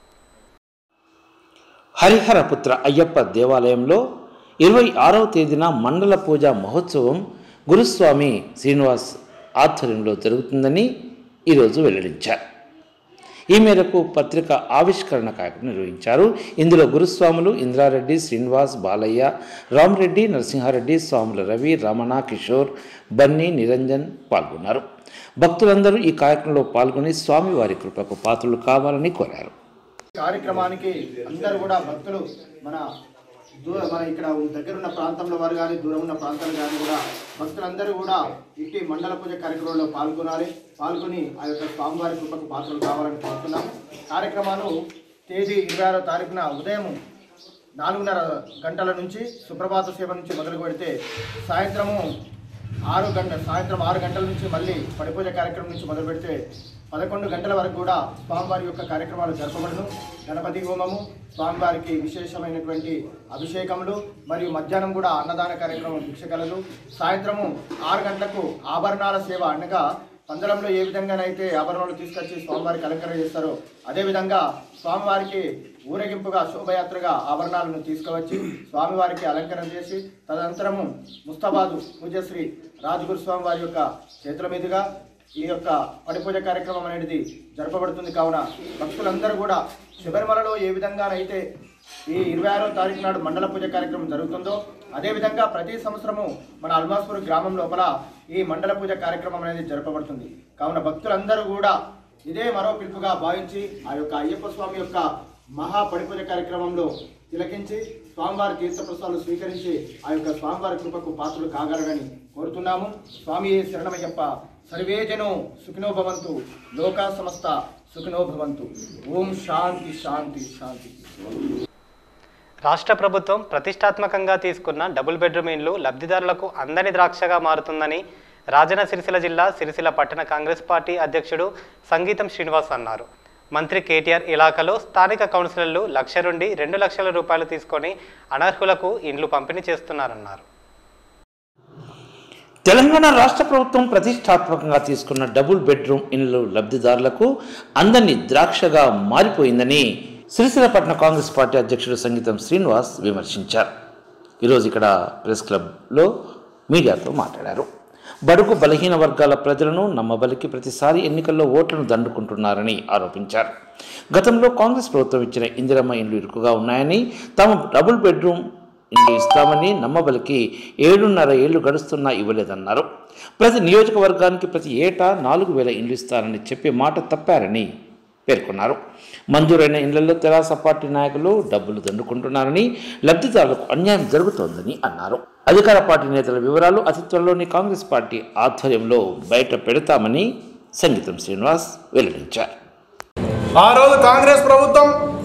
హరిహరపుత్ర అయ్యప్ప దేవాలయంలో ఇరవై ఆరవ తేదీన మండల పూజ మహోత్సవం గురుస్వామి శ్రీనివాస్ ఆధ్వర్యంలో జరుగుతుందని ఈరోజు వెల్లడించారు. ఈ మేరకు పత్రిక ఆవిష్కరణ కార్యక్రమం నిర్వహించారు. ఇందులో గురుస్వాములు ఇంద్రారెడ్డి, శ్రీనివాస్, బాలయ్య, రామరెడ్డి, నరసింహారెడ్డి, స్వాముల రవి, రమణ, కిషోర్, బన్నీ, నిరంజన్ పాల్గొన్నారు. భక్తులందరూ ఈ కార్యక్రమంలో పాల్గొని స్వామివారి కృపకు పాత్రలు కావాలని కోరారు. కార్యక్రమానికి అందరూ కూడా భక్తులు మన దూర మన ఇక్కడ దగ్గర ఉన్న ప్రాంతంలో వారు కానీ దూరం ఉన్న ప్రాంతాలు కానీ కూడా భక్తులందరూ కూడా ఇట్టి మండల పూజ కార్యక్రమంలో పాల్గొనాలి. పాల్గొని ఆ యొక్క స్వామివారి కృపకు పాత్రలు కావాలని కోరుతున్నాం. కార్యక్రమాలు తేదీ ఇరవై ఆరో తారీఖున ఉదయం నాలుగున్నర గంటల నుంచి సుప్రభాత సేవ నుంచి మొదలు పెడితే సాయంత్రము ఆరు గంటల సాయంత్రం ఆరు గంటల నుంచి మళ్ళీ పడిపూజ కార్యక్రమం నుంచి మొదలు పెడితే పదకొండు గంటల వరకు కూడా స్వామివారి యొక్క కార్యక్రమాలు జరపబడును. గణపతి హోమము, స్వామివారికి విశేషమైనటువంటి అభిషేకములు మరియు మధ్యాహ్నం కూడా అన్నదాన కార్యక్రమం భిక్షకలలు. సాయంత్రము ఆరు గంటలకు ఆభరణాల సేవ అనగా పందలంలో ఏ విధంగానైతే ఆభరణాలు తీసుకొచ్చి స్వామివారికి అలంకరణ చేస్తారో అదేవిధంగా స్వామివారికి ఊరేగింపుగా శోభయాత్రగా ఆభరణాలను తీసుకువచ్చి స్వామివారికి అలంకరణ చేసి తదనంతరము ముస్తాబాదు పూజశ్రీ రాజగురు స్వామి వారి యొక్క చేతుల మీదుగా ఈ యొక్క పడిపూజ కార్యక్రమం అనేది జరపబడుతుంది. కావున భక్తులందరూ కూడా శబరిమలలో ఏ విధంగానైతే ఈ ఇరవై ఆరో తారీఖు నాడు మండల పూజ కార్యక్రమం జరుగుతుందో అదేవిధంగా ప్రతి సంవత్సరము మన అల్మాస్పూర్ గ్రామం లోపల ఈ మండల పూజ కార్యక్రమం అనేది జరపబడుతుంది. కావున భక్తులందరూ కూడా ఇదే మరో పిలుపుగా భావించి ఆ యొక్క అయ్యప్ప స్వామి యొక్క మహా పడిపూజ కార్యక్రమంలో తిలకించి స్వామివారి తీర్థప్రసాదాలు స్వీకరించి ఆ యొక్క స్వామివారి కృపకు పాత్రలు కాగలరని కోరుతున్నాము. స్వామి శరణమయ్యప్ప. సర్వే జనో సుఖినో భవంతు, లోకా సమస్త సుఖినో భవంతు. ఓం శాంతి శాంతి శాంతి. రాష్ట్ర ప్రభుత్వం ప్రతిష్టాత్మకంగా తీసుకున్న డబుల్ బెడ్రూమ్ ఇండ్లు లబ్ధిదారులకు అందని ద్రాక్షగా మారుతుందని రాజన్న సిరిసిల్ల జిల్లా సిరిసిల్ల పట్టణ కాంగ్రెస్ పార్టీ అధ్యక్షుడు సంగీతం శ్రీనివాస్ అన్నారు. మంత్రి కేటీఆర్ ఇలాకాలో స్థానిక కౌన్సిలర్లు లక్ష నుండి రెండు లక్షల రూపాయలు తీసుకొని అనర్హులకు ఇండ్లు పంపిణీ చేస్తున్నారన్నారు. తెలంగాణ రాష్ట్ర ప్రభుత్వం ప్రతిష్టాత్మకంగా తీసుకున్న డబుల్ బెడ్రూమ్ ఇండ్లు లబ్ధిదారులకు అందని ద్రాక్షగా మారిపోయిందని సిరిసిల్ల పట్టణ కాంగ్రెస్ పార్టీ అధ్యక్షుడు సంగీతం శ్రీనివాస్ విమర్శించారు. ఈరోజు ఇక్కడ ప్రెస్ క్లబ్లో మీడియాతో మాట్లాడారు. బడుగు బలహీన వర్గాల ప్రజలను నమ్మబలికి ప్రతిసారి ఎన్నికల్లో ఓట్లను దండుకుంటున్నారని ఆరోపించారు. గతంలో కాంగ్రెస్ ప్రభుత్వం ఇచ్చిన ఇందిరమ్మ ఇండ్లు ఇరుకుగా ఉన్నాయని, తాము డబుల్ బెడ్రూమ్ ఇండ్లు ఇస్తామని నమ్మబలికి ఏడున్నర ఏళ్లు గడుస్తున్నా ఇవ్వలేదన్నారు. ప్రతి నియోజకవర్గానికి ప్రతి ఏటా నాలుగు వేల ఇండ్లు ఇస్తారని చెప్పే మాట తప్పారని పేర్కొన్నారు. మంజూరైన ఇండ్లలో తెరాస పార్టీ నాయకులు డబ్బులు దండుకుంటున్నారని, లబ్ధిదారులకు అన్యాయం జరుగుతోందని అన్నారు. అధికార పార్టీ నేతల వివరాలు అతి త్వరలోని కాంగ్రెస్ పార్టీ ఆధ్వర్యంలో బయట పెడతామని సంగీతం శ్రీనివాస్ వెల్లడించారు. ఆ రోజు కాంగ్రెస్ ప్రభుత్వం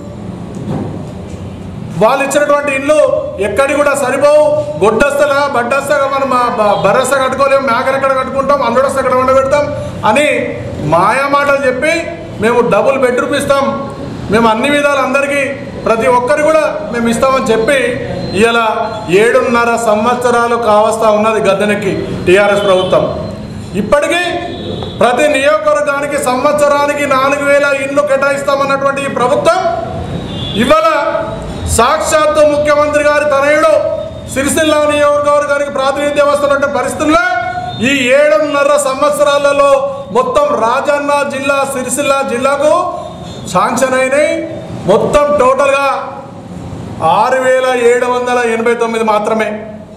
వాళ్ళు ఇచ్చినటువంటి ఇల్లు ఎక్కడి కూడా సరిపోవు, గొడ్డస్తగా బడ్డస్తగా మనం బర్రస్త కట్టుకోలేము, మేకలు ఎక్కడ కట్టుకుంటాం, అల్లుడస్త ఎక్కడ వండబెడతాం అని మాయా మాటలు చెప్పి మేము డబుల్ బెడ్రూమ్ ఇస్తాం, మేము అన్ని విధాలు అందరికీ ప్రతి ఒక్కరు కూడా మేము ఇస్తామని చెప్పి ఇలా ఏడున్నర సంవత్సరాలు కావస్తా ఉన్నది గద్దెనెక్కి టీఆర్ఎస్ ప్రభుత్వం. ఇప్పటికీ ప్రతి నియోజకవర్గానికి సంవత్సరానికి నాలుగు వేల ఇండ్లు కేటాయిస్తామన్నటువంటి ఈ ప్రభుత్వం ఇవాళ సాక్షాత్తు ముఖ్యమంత్రి గారి తనయుడు సిరిసిల్ల నియోజకవర్గానికి ప్రాతినిధ్యం వస్తున్నటువంటి పరిస్థితుల్లో ఈ ఏడున్నర సంవత్సరాలలో మొత్తం రాజన్న జిల్లా సిరిసిల్ల జిల్లాకు శాంక్షన్ అయినాయి మొత్తం టోటల్గా ఆరు వేల ఏడు వందల ఎనభై తొమ్మిది మాత్రమే.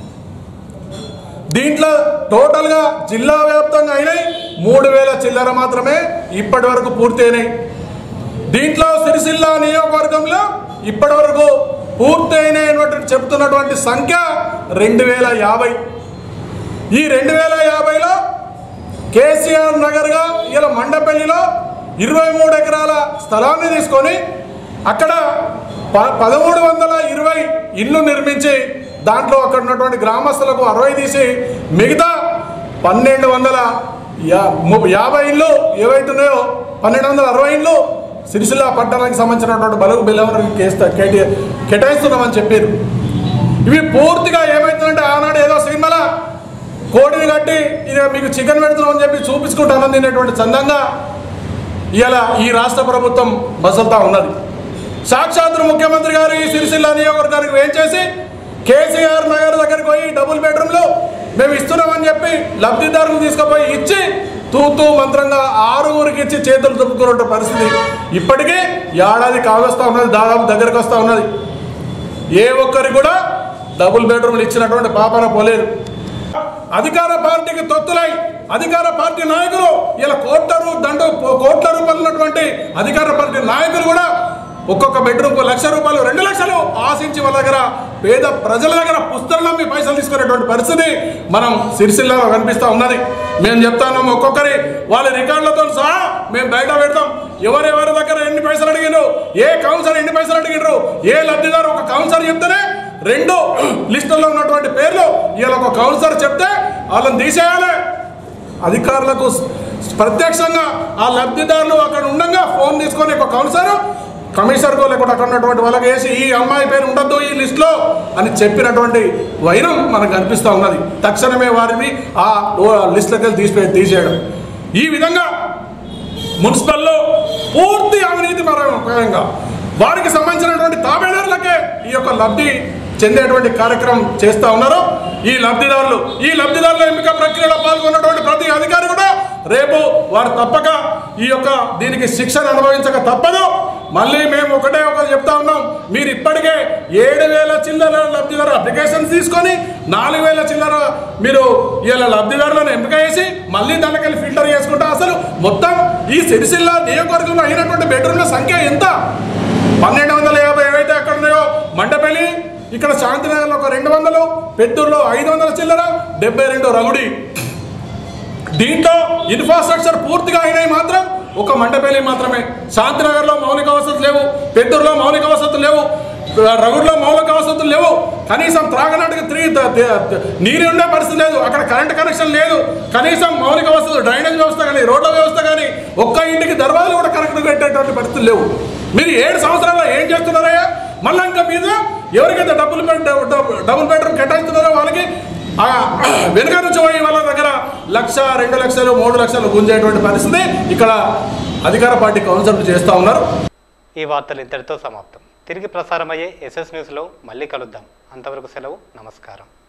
దీంట్లో టోటల్గా జిల్లా వ్యాప్తంగా అయినాయి మూడు వేల చిల్లర మాత్రమే ఇప్పటి వరకు పూర్తి అయినాయి. దీంట్లో సిరిసిల్ల నియోజకవర్గంలో ఇప్పటి వరకు పూర్తి అయినటువంటి చెప్తున్నటువంటి సంఖ్య రెండు వేల యాభై. ఈ రెండు వేల యాభైలో కేసీఆర్ నగర్గా ఇలా మండపల్లిలో ఇరవై మూడు ఎకరాల స్థలాన్ని తీసుకొని అక్కడ ప పదమూడు వందల ఇరవై ఇళ్ళు నిర్మించి దాంట్లో అక్కడ ఉన్నటువంటి గ్రామస్తులకు అరవై తీసి మిగతా పన్నెండు వందల యా యాభై ఇళ్ళు ఏవైతున్నాయో పన్నెండు వందల అరవై ఇళ్ళు సిరిసిల్ల పట్టణానికి సంబంధించినటువంటి బలుగు బిల్లవరికి కేస్తా కేటీ కేటాయిస్తున్నామని చెప్పారు. ఇవి పూర్తిగా ఏమవుతుందంటే ఆనాడు ఏదో సినిమాలో కోడిని కట్టి ఇది మీకు చికెన్ పెడుతున్నామని చెప్పి చూపించుకుంటానని తినేటువంటి చందంగా ఇలా ఈ రాష్ట్ర ప్రభుత్వం బసలుతా ఉన్నది. సాక్షాత్తు ముఖ్యమంత్రి గారు ఈ సిరిసిల్ల నియోజకవర్గానికి ఏం చేసి కేసీఆర్ నగర్ దగ్గరికి పోయి డబుల్ బెడ్రూమ్లు మేము ఇస్తున్నామని చెప్పి లబ్ధిదారులు తీసుకుపోయి ఇచ్చి తూతూ మంత్రంగా ఆరుగురికి ఇచ్చి చేతులు దుప్పుకునే పరిస్థితి ఇప్పటికీ ఏడాది కావస్తా ఉన్నది, దాదాపు దగ్గరకు వస్తూ ఉన్నది. ఏ ఒక్కరికి కూడా డబుల్ బెడ్రూమ్లు ఇచ్చినటువంటి పాపన పోలేదు. అధికార పార్టీకి తొత్తులై అధికార పార్టీ నాయకులు ఇలా కోట్ల దండ కోట్ల రూపాయలు ఉన్నటువంటి అధికార పార్టీ నాయకులు కూడా ఒక్కొక్క బెడ్రూమ్కు లక్ష రూపాయలు రెండు లక్షలు ఆశించి వాళ్ళ దగ్గర పేద ప్రజల దగ్గర పుస్తకాలు నమ్మి పైసలు తీసుకునేటువంటి పరిస్థితి మనం సిరిసిల్లలో కనిపిస్తూ ఉన్నది. మేము చెప్తాము ఒక్కొక్కరి వాళ్ళ రికార్డులతో సహా మేము బయట పెడతాం. ఎవరెవరి దగ్గర ఎన్ని పైసలు అడిగినారు, ఏ కౌన్సిలర్ ఎన్ని పైసలు అడిగినారు, ఏ లబ్ధిదారు ఒక కౌన్సిలర్ చెప్తేనే రెండు లిస్టుల్లో ఉన్నటువంటి పేర్లు ఇవాళ ఒక కౌన్సిలర్ చెప్తే వాళ్ళని తీసేయాలి. అధికారులకు ప్రత్యక్షంగా ఆ లబ్ధిదారులు అక్కడ ఉండగా ఫోన్ తీసుకొని ఒక కౌన్సిలర్ కమిషనర్కో లేకుండా అక్కడ ఉన్నటువంటి వాళ్ళకి వేసి ఈ అమ్మాయి పేరు ఉండద్దు ఈ లిస్టులో అని చెప్పినటువంటి వైరం మనకు కనిపిస్తూ ఉన్నది. తక్షణమే వారిని ఆ లిస్టులకి వెళ్ళి తీసి తీసేయడం. ఈ విధంగా మున్సిపల్లో పూర్తి అవినీతి పరంగా వారికి సంబంధించినటువంటి తాబేదారులకే ఈ యొక్క లబ్ధి చెందేటువంటి కార్యక్రమం చేస్తూ ఉన్నారు ఈ లబ్ధిదారులు. ఈ లబ్ధిదారుల ఎంపిక ప్రక్రియలో పాల్గొన్నటువంటి ప్రతి అధికారి కూడా రేపు వారు తప్పక ఈ యొక్క దీనికి శిక్షణ అనుభవించక తప్పదు. మళ్ళీ మేము ఒకటే ఒకటి చెప్తా ఉన్నాం, మీరు ఇప్పటికే ఏడు వేల చిల్లర లబ్ధిదారు అప్లికేషన్స్ తీసుకొని నాలుగు వేల చిల్లర మీరు ఇలా లబ్ధిదారులను ఎంపిక చేసి మళ్ళీ దానికెళ్ళి ఫిల్టర్ చేసుకుంటా అసలు మొత్తం ఈ సిరిసిల్ల నియోజకవర్గంలో అయినటువంటి బెడ్రూమ్ల సంఖ్య ఎంత? పన్నెండు వందల యాభై ఏవైతే అక్కడ ఉన్నాయో మండపల్లి, ఇక్కడ శాంతినగర్లో ఒక రెండు వందలు, పెద్దూరులో ఐదు వందల చిల్లర, డెబ్బై రెండు రగుడి. దీంట్లో ఇన్ఫ్రాస్ట్రక్చర్ పూర్తిగా అయినాయి మాత్రం ఒక మండపల్లి మాత్రమే. శాంతినగర్లో మౌలిక వసతులు లేవు, పెద్దూరులో మౌలిక వసతులు లేవు, రగుడులో మౌలిక వసతులు లేవు. కనీసం త్రాగనాటికి త్రీ నీరు ఉండే పరిస్థితి లేదు, అక్కడ కరెంట్ కనెక్షన్ లేదు, కనీసం మౌలిక వసతులు డ్రైనేజ్ వ్యవస్థ కానీ రోడ్ల వ్యవస్థ కానీ ఒక్క ఇంటికి దర్వాజలు కూడా కరెక్ట్ పెట్టేటువంటి పరిస్థితులు లేవు. మీరు ఏడు సంవత్సరాల్లో ఏం చేస్తున్నారయ్యా? మళ్ళీ ఇంకా మీద ఎవరికైతే డబుల్ బెడ్ డబుల్ బెడ్రూమ్ కేటాయిస్తున్నారో వాళ్ళకి వెనుక నుంచి పోయి వాళ్ళ దగ్గర లక్ష రెండు లక్షలు మూడు లక్షలు గుంజేటువంటి పరిస్థితి ఇక్కడ అధికార పార్టీ కౌన్సిలర్లు చేస్తూ ఉన్నారు. ఈ వార్తలు ఇంతటితో సమాప్తం. తిరిగి ప్రసారమయ్యే ఎస్ఎస్ న్యూస్లో మళ్ళీ కలుద్దాం. అంతవరకు సెలవు. నమస్కారం.